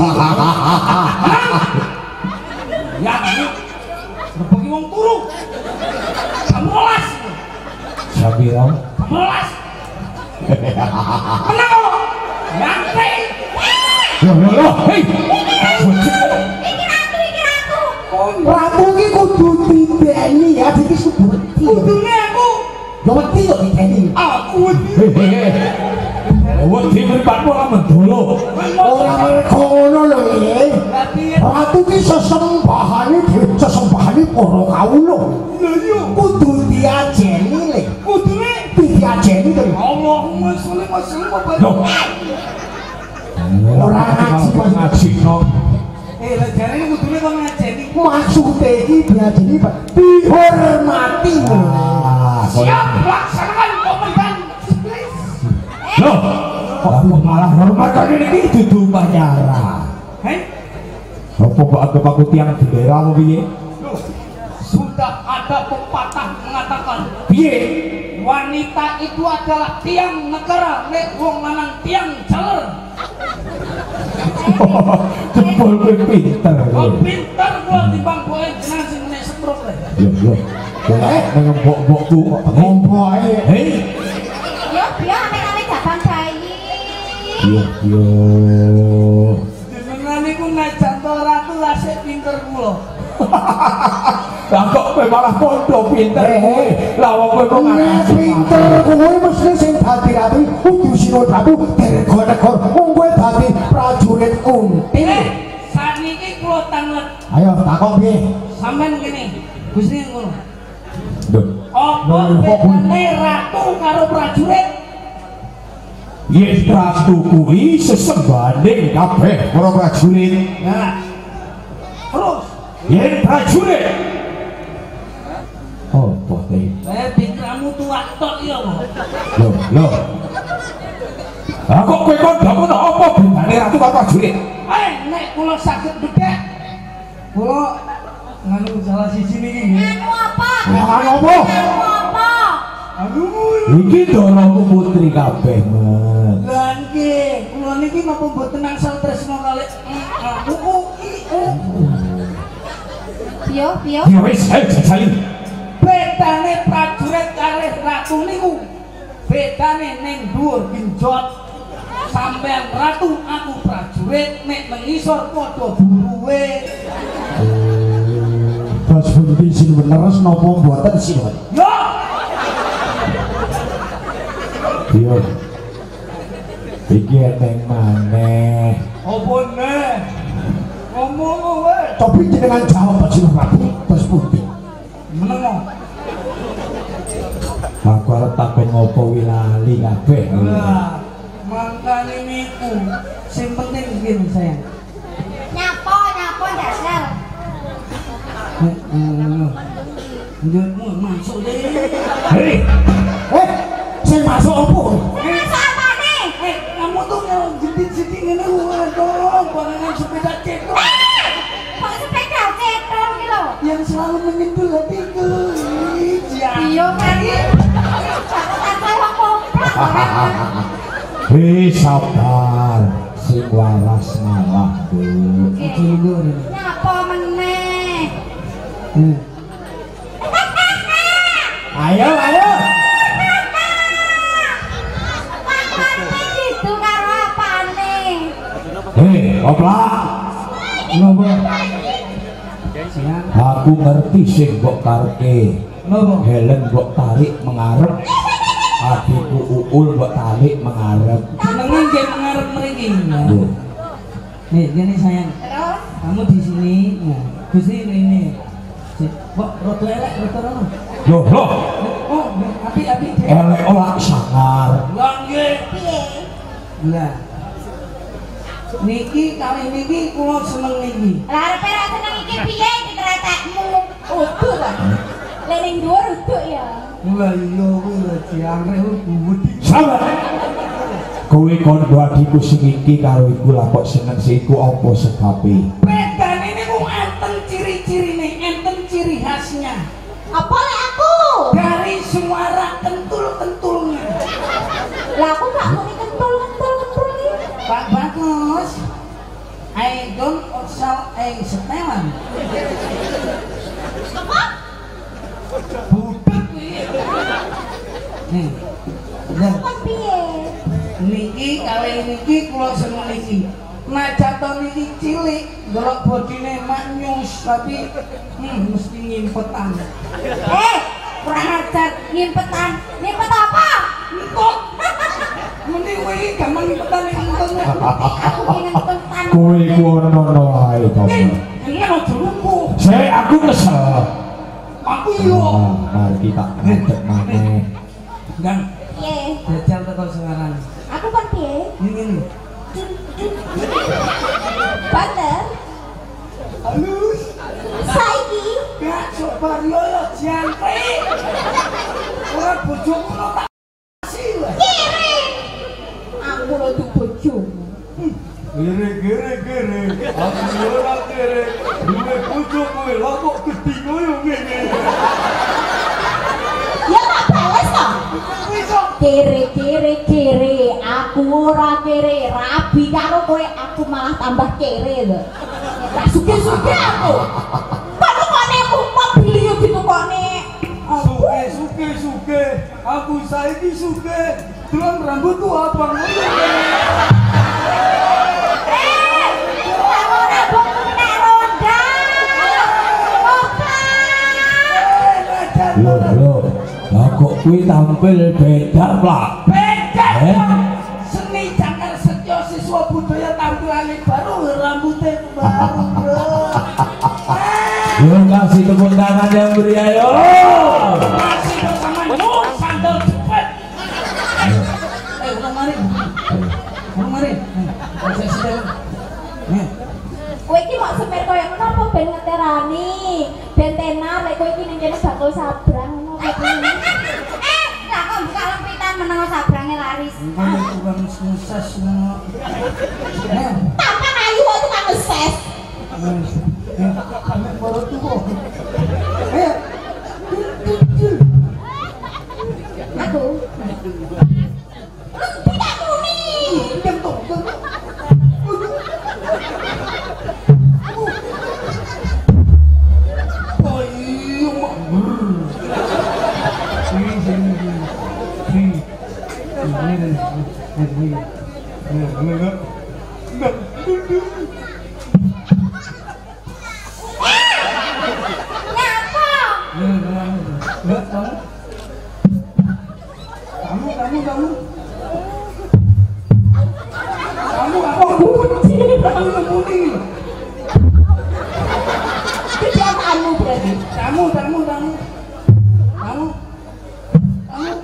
Ya, ini ngebengi wong turu. Kamelas. Sabira. Kamelas. Menang kok. Nyampe. Loh, loh, loh. Hei. Iki ratu, iki ratu. Ratu iki kudu dideni ya iki subeti. Kudune aku. Yo wedi yo dideni. Aku wedi. Hei, hei, hei. Wedi mripatmu ora mendolo. Ora ngono lho iki. Tapi Ratu ki sesembahane sesembahane para kawula. lho yo. Kudu diajeni le. Kudune. Diajeni to. Allahumma sholli wa sallim wa barik. Loh. Ora ngaji ngaji no. Eh, lah jane kudune kok ngajeni. Maksude iki diajeni Pak. Dihormati. Ah, Siap laksanakan komandan. Loh, kok malah hormat kali ini dudu panyaran. Hei, Apa kok anggap aku tiang bendera apa piye? loh, sudah ada pepatah mengatakan Piye? wanita itu adalah tiang negara, nek wong lanang tiang jaler. Jempol kowe pinter. Kau pintar gua timbang boe jenang sing nek setruk le. Yo yo. Kok nang mbok-mbokku kok Ngompo ae. Hei. Yo, biar ame-ame gampang bayi. Yo yo. Jenengan niku nek janto ratu lah sik pinter kula. Lah kok kowe malah podo pinter kowe. Lah wong kowe kok Nek pinter kowe mesti sing dadi ratu kudu sira ratu Dirgana wong kowe dadi prajurit until. Eh, saniki kula tanget. Ayo takok piye? Sampeyan kene. Gusti ngono. Duh. Apa bedane ratu karo prajurit? Yen ratu kuwi sesembanding kabeh para prajurit. Nah. Terus, Yen prajurit. Oh, pote. eh pikiranmu tua tok ya kok. Loh, loh. Lah kok kowe kandhamu apa bedane ratu karo prajurit? Eh, nek kula saged bedhek. Kula nganu salah siji niki nggih. Anu apa? Jangan apa? Anu apa? Aduh. Iki doroku putri kabeh, Men. Lah nggih, kula niki napa mboten nangsal tresno kalih aku iki. Piyo, piyo. Ya wis, ayo jajali. Bedane prajurit kalih ratu niku. Bedane ning dhuwur genjot. Sampeyan ratu, aku prajurit, nek mengisor padha buruwe. Bos pundi sing bener napa mboten sih, Mas? Yo, Yo. Iki eneng maneh. apa nek? Ngomong wae. Tapi jenengan jawab Pak Sino Ratu bos pundi? Meneng. Aku arep takon ngopo wi lali kabeh. Lah, mangkane niku sing penting iki lho sayang. Nyapo, nyapo dasar. Ndekmu masuk deh. Hei, Eh, sing masuk apa? Ini apa nih? Eh, kamu tuh yang jentik-jentik ini waduh, barengan sepeda cetok Kok sepeda cetor gitu? yang selalu menyentuh hatiku. Iya. Iya kan? Jangan sampai wong komplek. Hei sabar, sing waras ngalah Bu. Nyapa meneh? Hmm. Ayo ayo. Makane gitu karo apane? Hei, oplak. Nopo? Aku ngerti sing mbok karke. Nopo? Helen mbok tarik mengarep. Adikku Uul mbok tarik mengarep. Jenenge nggih mengarep mriki. Loh, Nih, gini sayang. Terus Kamu di sini. Nah, Gusti ini. Kok rada elek rada rono. loh, loh. Oh, api-api. Elek ora sangar. Lah nggih. piye? Lah. Niki kali niki kula seneng niki. Lah arep ora seneng iki piye dikretekmu? Uduk kan. Lek ning dhuwur uduk ya. Lah iya kuwi lho diangre gudi. Sabar. Kowe kondo adikku sing iki karo iku lah kok seneng sing iku apa sebabe? Bedane niku enten ciri-cirine, enten ciri khasnya. Apa lek aku? Dari suara kentul-kentulnya. Lah aku gak muni kentul-kentul-kentul iki. Pak Bagus. I don't sell a setelan. Apa? Budak kuwi. Nih. Dan Kon piye? niki kali niki kula seneng niki. Nek jatuh niki cilik, delok bodine manyus tapi hmm, mesti nyimpetan. Eh, kurang ajar nyimpetan. Nyimpet apa? Entut. Mending kuwi gampang nyimpetan ning entut. Aku ingin tentan. Kowe iku ono-ono ae to. Ini aja lumpuh. Saya aku kesel. Aku yo. Nah, mari kita ngajak maneh. Gang, Piye? jajal teko sekarang. Aku kon piye? Ini ini. Bener. Halus. Saiki Gak coba yo yo jangkrik. Ora bojoku no tak kasih lho. kiri. Aku lho tuh bojomu. Gere gere gere. Aku ora gere. Duwe bojoku lho kok gedhi koyo ngene. Ya tak bales kok. Wis kok. Kiri kiri kiri. Aku ora kiri. Rabi karo kowe aku malah tambah kiri lho. Lah suge-suge aku. Patukane aku mobil yo ditukone. Suke suke suke. Aku saiki suke. Delon rambutku abang. Eh, kamu rambut nek ronda. Oke. Loh, loh. Lah kok kuwi tampil beda, Plak? Beda. Eh? Seni Jakarta Setyo siswa budaya tampilane baru rambutnya baru. Bro. Yo kasih tepuk tangan yang meriah yo. Masih bersama Nur Sandal Cepet. Eh, ulang mari. Ulang mari. Saya sudah. Nih. Kowe iki mok semer koyo ngono apa ben ngeterani? Ben tenar lek kowe iki ning kene bakul sabrang ngono apa piye? Eh, lah kok buka lempitan meneng sabrange laris. Ini tukang sukses semua. Nih. Tampan ayu kok tukang ngeses. Eh, kami baru tuh. Eh. Aku. Lu tidak muni. Diam tuh. Oh iya, mak. Sini, sini, sini. Sini. Ini, ini, ini. Ini, ini, ini. Enggak. Nyapa? Ini, ini, ini. Enggak, kamu. Kamu, kamu, kamu. Kamu apa? Kamu ngemuni. Kejamanmu berarti. Kamu, kamu, kamu. Kamu. Kamu.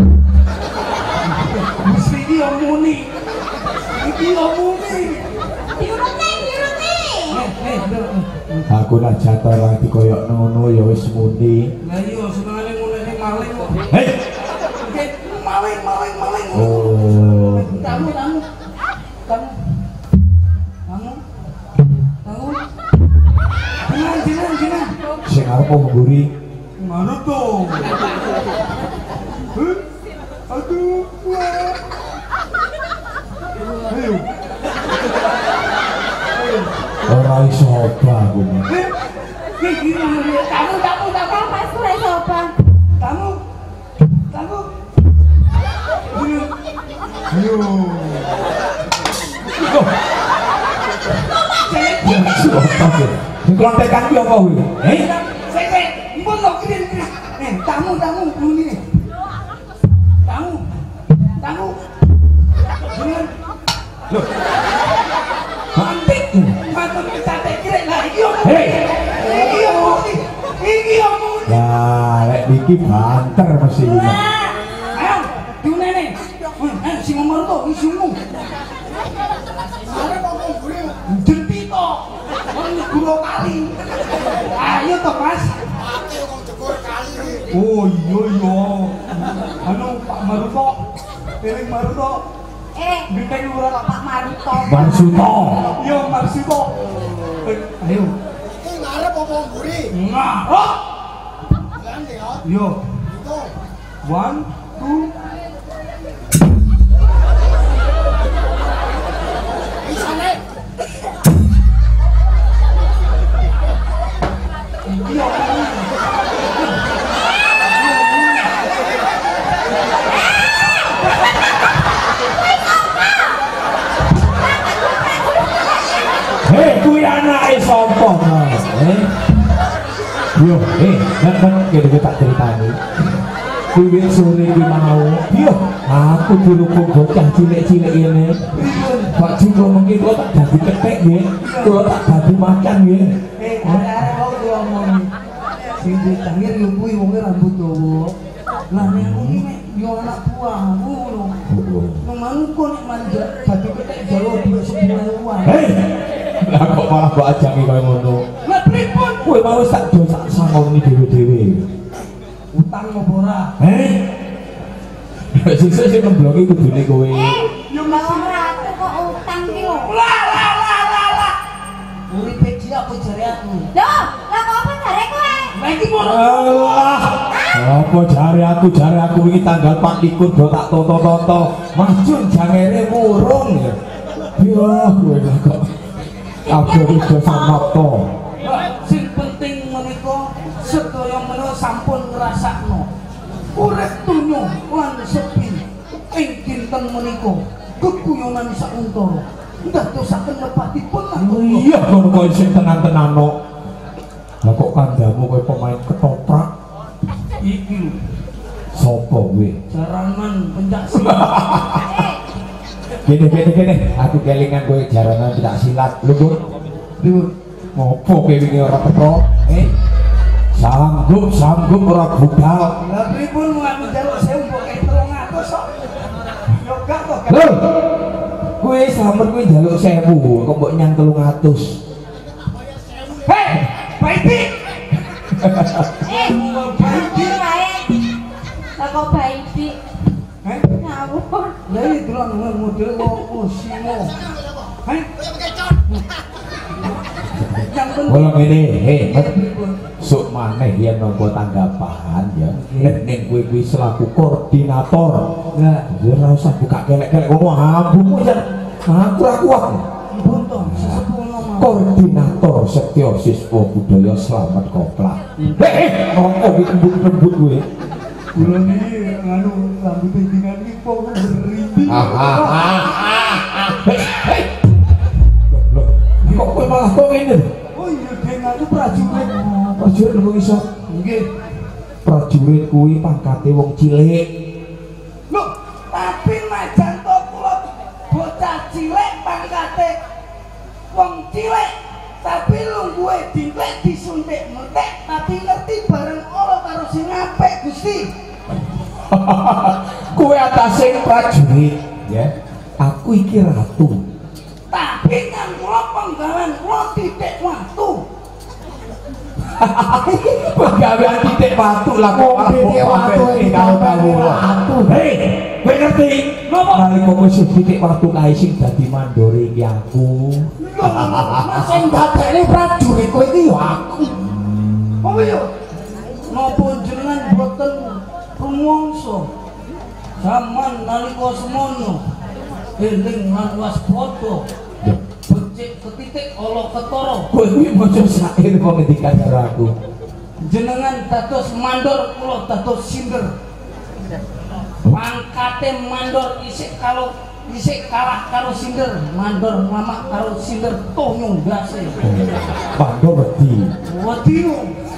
Mesti iki yang muni. Iki yang muni. Diurut nih, diurut nih. Eh, eh, lho. Aku nak jatuh lagi koyok ngono ya wis muni. Lah iya senengane ngono iki maling kok. Hei. Oke, maling, maling, maling. Oh. Kamu, kamu. Kamu. Kamu. Kamu. Jinan, jinan, jinan. Sing arep mburi. Mana tuh? Huh? Aduh, wah. soba aku. Iki kamu kamu kamu Mas kuwi sapa? kamu kamu ayo Loh. Ya soba ke. Sing klontekan ki apa kuwi? Eh? sik sik mbok kok kene eh tamu tamu bunyi tamu tamu bener Loh. mantik mantuk sate kirek lah iki opo Hei. iki opo iki opo Lah, lek iki banter mesti. ayo dunene eh sing ngomong to isimu Jenti to, ini guru kali. Ayo to Mas. Oh iya iya. Anu Pak Maruto, eling Maruto. Eh, Genteng ora Pak Maruto. Marsuto. Iya Marsuto. Eh, ayo. Ini ngarep apa mburi? Ngarep. Ganti ya. Yo. Itu. One, two. Bisa nek. Iya. Hei, kuwi anake sapa, Mas? Eh? Yo, eh, nek nek kene tak critani. Kuwi sore iki mau. Yo, aku dilukung bocah cilik-cilik ngene. Pak Joko mengki kok tak dadi kethek nggih. Kok tak dadi makan nggih. Eh, arek-arek kok ngomong. Sing ditangir yo kuwi wong rambut dawa. Lah nek kuwi nek yo anak buahmu ngono. Nang mangko nek manjak dadi ketek jalo dhuwit sepuluh ribu. Hei. Lah kok malah mbok ajangi kaya ngono. Lah pripun? Kowe mau tak do sak sangoni dhewe-dhewe. Utang apa ora? Hei. Sesuk sing nemblongi kudune kowe. Eh, yo wong ratu kok utang ki lho. Lah lah lah lah lah. Uripe dia apa jare aku? Loh, lah kok apa jare kowe? Lah iki ngono. Allah. Apa jare aku jare aku wingi tanggal empat likur do tak toto-toto. Majun jangere wurung. Yo, kowe kok. Aku wis samapto. Sing penting menika sedaya menawa sampun ngrasakno urip donya lan sepi ing dinten menika keguyonan sak untara ndadosaken nepatipun lan Iya, ngono kok sing tenan-tenan kok. Lah kok kandamu kowe pemain ketoprak? iki lho Sopo kowe? jaranan pencak silat. Gini gini gini, aku kelingan kowe jaranan tidak silat. Lho, Bur. Lho, Ngopo kowe wingi ora teko? Eh? Sanggup sanggup ora budal. lah pripun mau aku njaluk sewu kok kaya telung atus kok. Yo gak kok. Lho. Kowe sampeyan kowe njaluk sewu kok mbok nyang telung atus. Hei, baiti. Eh, baby wae. Lah kok baby? Heh, Ngawur. lha iki delok model kok usimo. Heh, Kayak kecot. yang penting Wala ngene, heh, sok maneh yen nampa tanggapan ya. Nek ning kowe kuwi selaku koordinator. Nah, Ya ora usah buka kelek-kelek ngomong ambumu jan. Aku ora kuat. buntung sesepuh ngomong. Koordinator Setyo Siswa Budaya Slamet Koprak. Heh, ngomong iki embut-embut kowe. Kula niki nganu rambut jenengan iki kok berindi. Hei. Loh, kok kowe malah kok ngene? Oh iya, deng aku prajurit. Prajurit lho iso. Nggih. Prajurit kuwi pangkate wong cilik. Loh, tapi najan to kula bocah cilik pangkate wong cilik. Tapi lungguhe dintek disuntik mentek, tapi ngerti bareng ora karo sing apik Gusti. Kowe atase prajurit, ya. Aku iki ratu. Tapi kan kula penggawean kula titik waktu. Penggawean titik watu lah kok titik watu iki tahu-tahu. Hei, kowe ngerti? Napa? Nalika kowe sing titik watu kae sing dadi mandore iki aku. Sing dadekne prajurit kowe iki ya aku. Apa yo? Napa jenengan boten rumangsa zaman nalika semono eling lan waspada cek ketitik Allah ketara. Kowe kuwi maca syair kok ngendikan karo aku. Jenengan dados mandor kula dados sinder. Pangkate mandor isik kalau isik kalah karo sinder, mandor mamak karo sinder toh nyunggase. Mandor wedi. Wedi lho.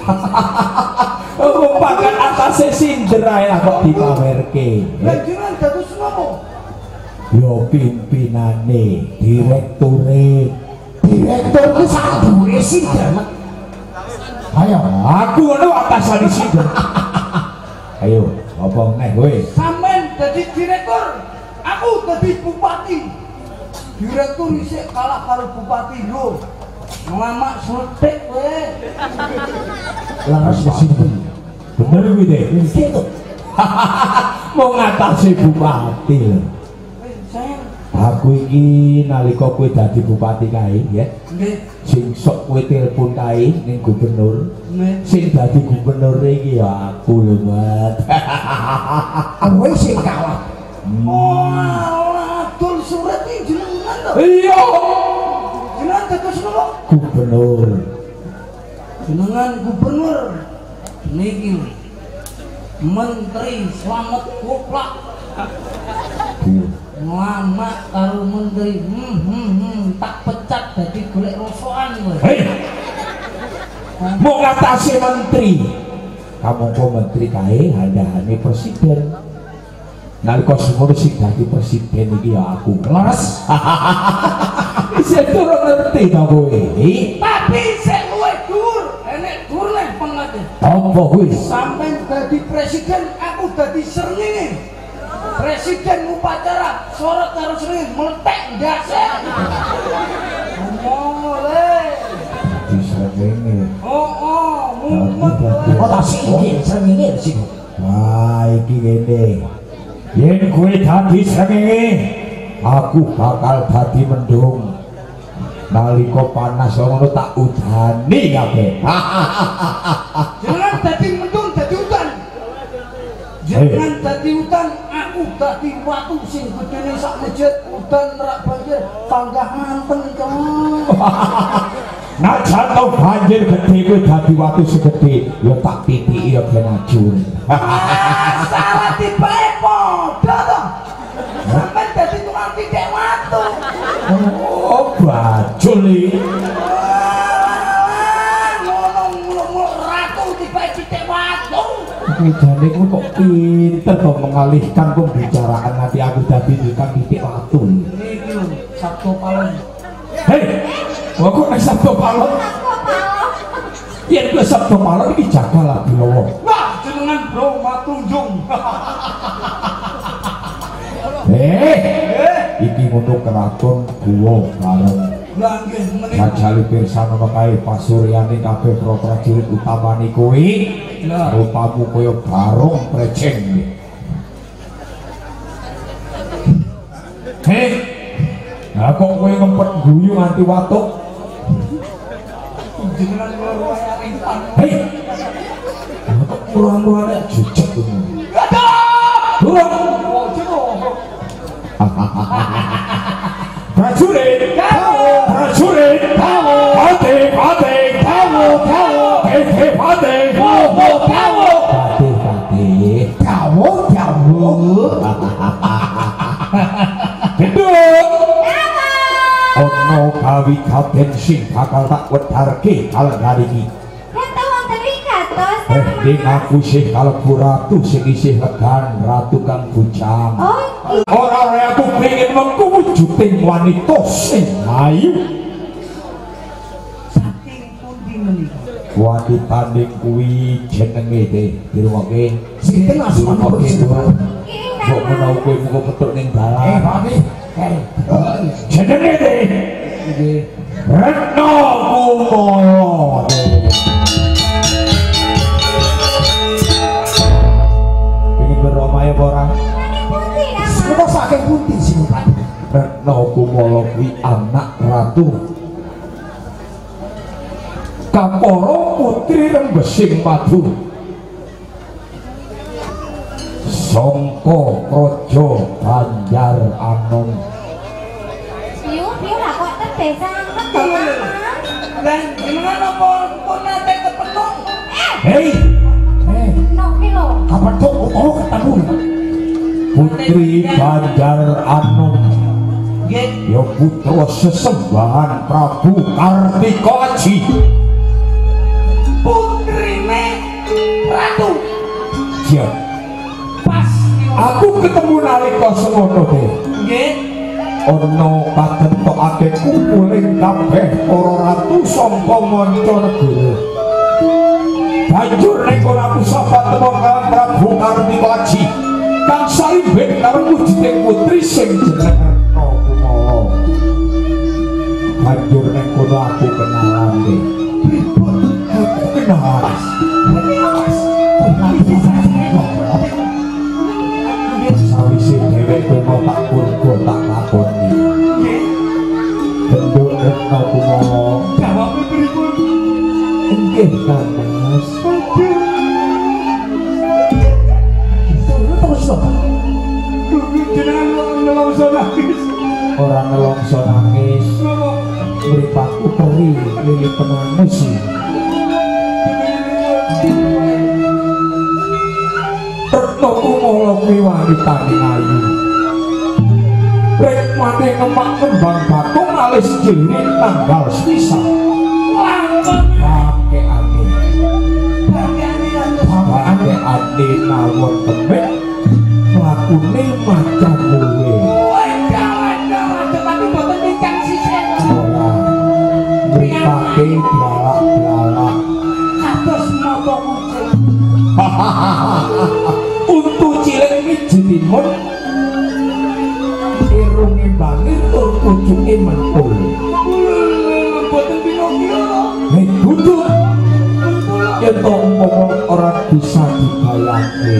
Oh, pangkat atase sinder ae lah kok dipamerke. Lah jenengan dados napa? Yo pimpinane, direkture. Direktur ku sak dhuwure sinder. Ayo, aku ngono atasane sinder. Ayo, apa neh kowe? Sampeyan dadi direktur, aku dadi bupati. Direktur isik kalah karo bupati lho. Nglamak sutek kowe. Laras sinder. Bener kuwi deh. Gitu. Mau ngatasi bupati lho. Sayang, aku iki nalika kowe dadi bupati kae ya. nggih, Sing sok kowe telepon kae ning gubernur. nggih. Sing dadi gubernur iki ya aku lho, Mat. Kowe sing kalah. Oh, atur surat iki jenengan lho. Iya. Jenengan dados napa? Gubernur. Jenengan gubernur niki Menteri Slamet Koplak nglamak karo menteri hmm, hmm, hmm, tak pecat dadi golek rosokan kowe. Hei. Mau ngatasi menteri. Kamu kok menteri kae handahane presiden. Nalika semono sing dadi presiden iki ya aku. Leres. Isih durung ngerti to kowe. Tapi sik luwe dhuwur, enek dhuwur neh pengate. Apa kuwi? Sampai dadi presiden, aku dadi srengenge. Presiden upacara sorot karo srengenge meletek ndase. Ngomole. Di srengenge. Oh oh, mumet. Oh tak sing srengenge sing. Wah iki ngene. Yen kowe dadi srengenge, aku bakal dadi mendung. Nalika panas ngono tak udani kabeh. Jangan dadi mendung dadi udan. Jangan dadi udan, aku dadi watu sing gedene sak masjid, udan rak banjir, panggah manten kae. Najan to banjir gedhe kowe dadi watu segede, ya tak titiki ya ben ajur. Salah tibae padha to. Sampai dadi tukang titik watu. Oh, bajul iki. Ngono ratu tibae titik watu. Kowe jane kowe kok pinter to mengalihkan pembicaraan nanti aku dadi tukang titik watu. Niki lho, Sabtu Palon. Hei, kok kok Sabtu Palon? Yen kowe Sabtu Palon iki jaga lagu lowo. Wah, jenengan bro matunjung. Eh, iki ngono keraton guwa bareng. Lah nggih menika. Jajali pirsana kae pasuryane kabeh prajurit utamane kowe. Lah. Rupamu kaya barong preceng. Hei. Lah kok kowe ngempet guyu nganti watuk? Jenengan kula ruwaya rimpan. Hei. Kok murah-murahnya jejak ngono. Durung. Oh, jero. Prajurit, prajurit, pate, pate, kawo, kawo, pate, pate, kawo, kawo, pate, pate, kawo, kawo. Gendut. Ono kawi kaben sing bakal tak wedarke kalengan iki. Eh, ning aku sih kalebu ratu sing isih legan ratu kang bujang. Ora ora aku pengen mengku wujuding wanita sing ayu. Saking pundi menika? Wanita ning kuwi jenenge de dirungokke. Sinten asmane kok jenengan? Kok menawa kowe muga petuk ning dalan. Eh, Pak. Eh, Jenenge de. Nggih. Retno Kumolo. Pengen beromaya apa ora? kok saking pundi sing Pak? Retno Kumolo kuwi anak ratu. Kaporo putri Rembesing Madu. Sangka Praja Banjar Anom. Piye piye lah kok desa anak to Mas. Dan gimana pun pun nate kepenuh. Hei, Eh, no ki lho. kapan kok oh ketemu? Putri Banjar Anom, Nggih. ya putra sesembahan Prabu Kartika Aji. Putrine ratu. Siap. Pas. Aku ketemu nalika semono deh. Nggih. Ono katentokake kumpuling kabeh para ratu saka manca negara. Banjur nek ora aku sapa temon kaliyan Prabu Kartika Aji kang saribet karo wujuding putri sing jeneng Retna Kumala. Banjur nek kono aku kenalan deh. Aku kenalan. Sawise dheweke mau tak kurgo tak lakoni. Genduk Retna Kumala. Jawabe pripun? Inggih Kang Mas. Terus lho. Jenengan nelongso nangis. Ora nelongso nangis. Mripatku peri lili penanes. Retna Kumala kuwi wanitane ayu. Rekmane ngemak kembang batu alis jene tanggal sepisan. Langkung. Pake angin. Bagiane ratu. Pake angin nawon tembek. Lakune macam luwe. Wadah-wadah, tapi boten pincang sisen. Ora. Mripate blalak-blalak. Kados napa kucing. Untu cilik miji timun. Irunge bangir tur pucuke mentul. Boten Pinocchio. Nek duduk yen to umpama ora bisa dibayangke.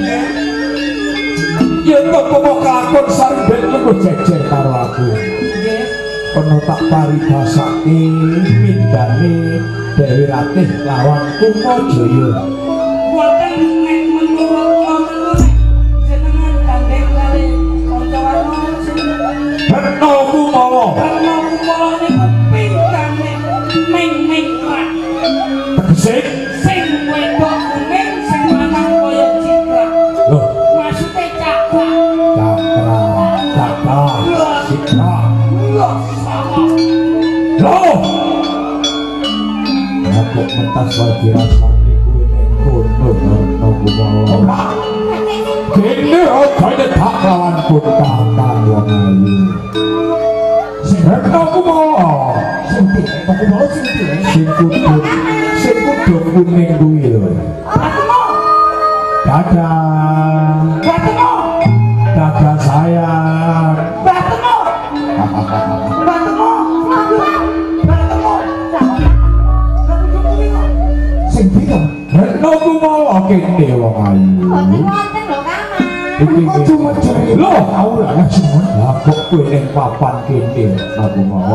Yen to umpama kelakon saribet luwih jejer karo aku. Nggih. Kono tak paribasake pindhane Dewi Ratih lawan Kumajaya. Boten nek menurut ngoten jenengan gandeng kali kanca warna sinten. Retna Kumala. Karena kumala niku pincane ming-ming rak. Tegese Sing wedok kuning sing lanang kaya citrak. lho Maksude cakrak. Cakra, Cakra, Citra. Lho sama. Loh. Aku mentas wae dirasani kuwi nek kono Retna Kumala. Kene aja tak lawan kutang wong ayu. Retna Kumala. Sing Retna Kumala sing sing kudu sing kudu kuning kuwi lho. Ratmo, Dadah. Ratmo, Dadah sayang. Ratmo, Ratmo, Ratmo. Sing pinter. Retna Kumala kene wong ayu. Boten wonten lho Kang Mas. Iki cuma ceri lho, ora ana cuma. Lah kok kowe ning papan kene aku mau.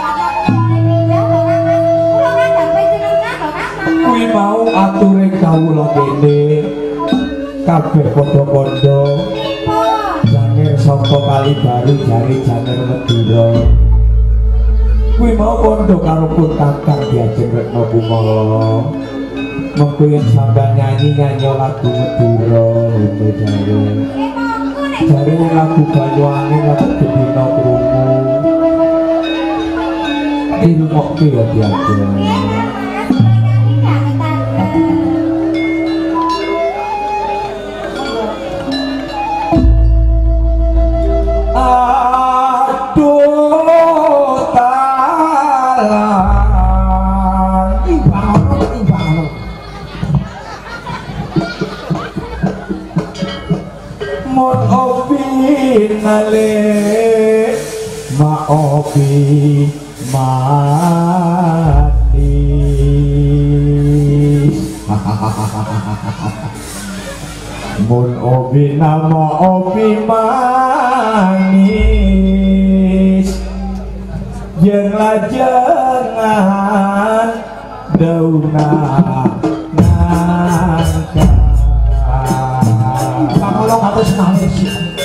Kuwi mau ature kawula kene. Kabeh padha-padha Janger saka kali baru jari Janger Madura. Kuwi mau kondo karo pun kakang diajeng Retna Kumala. Mengko yen sampeyan nyanyi nyanyi lagu Madura itu jare. Jare lagu Banyuwangi lagu Bedina Krungu. Dirungokke ya diajeng. Aduh talang Imbang ono, imbang ono. mon opi nale ma opi mati mon opi nama opi manis jeung lajengan dauna nangka Pangolong harus nangis.